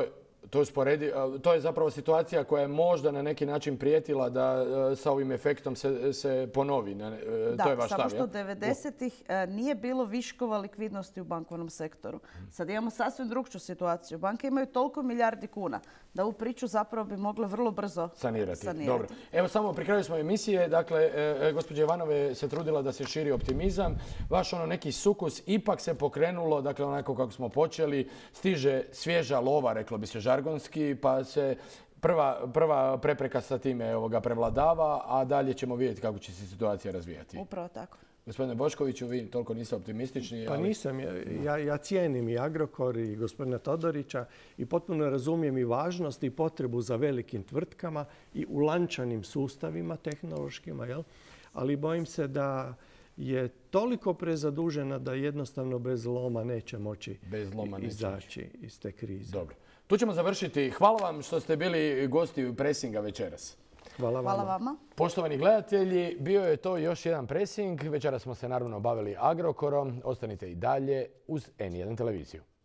To je zapravo situacija koja je možda na neki način prijetila da sa ovim efektom se ponovi. To je vaš stav, samo što 90-ih nije bilo viškova likvidnosti u bankovnom sektoru. Sad imamo sasvim drugčiju situaciju. Banke imaju toliko milijardi kuna da ovu priču zapravo bi mogle vrlo brzo sanirati. Dobro. Evo samo pri kraju smo emisije. Dakle, gospođa Ivanova se trudila da se širi optimizam. Vaš neki sukus ipak se pokrenulo, dakle onako kako smo počeli, stiže svježa lova, reklo bi se žargonski, pa se prva prepreka sa time prevladava, a dalje ćemo vidjeti kako će se situacija razvijati. Upravo tako. Gospodine Boškoviću, vi toliko niste optimistični. Pa nisam. Ja cijenim i Agrokor i gospodina Todorića i potpuno razumijem i važnost i potrebu za velikim tvrtkama i u lančanim sustavima tehnološkima, jel? Ali bojim se da je toliko prezadužena da jednostavno bez loma neće moći izaći iz te krize. Dobro. Tu ćemo završiti. Hvala vam što ste bili gosti Pressinga večeras. Hvala vama. Poštovani gledatelji, bio je to još jedan Pressing. Večeras smo se naravno bavili Agrokorom. Ostanite i dalje uz N1 televiziju.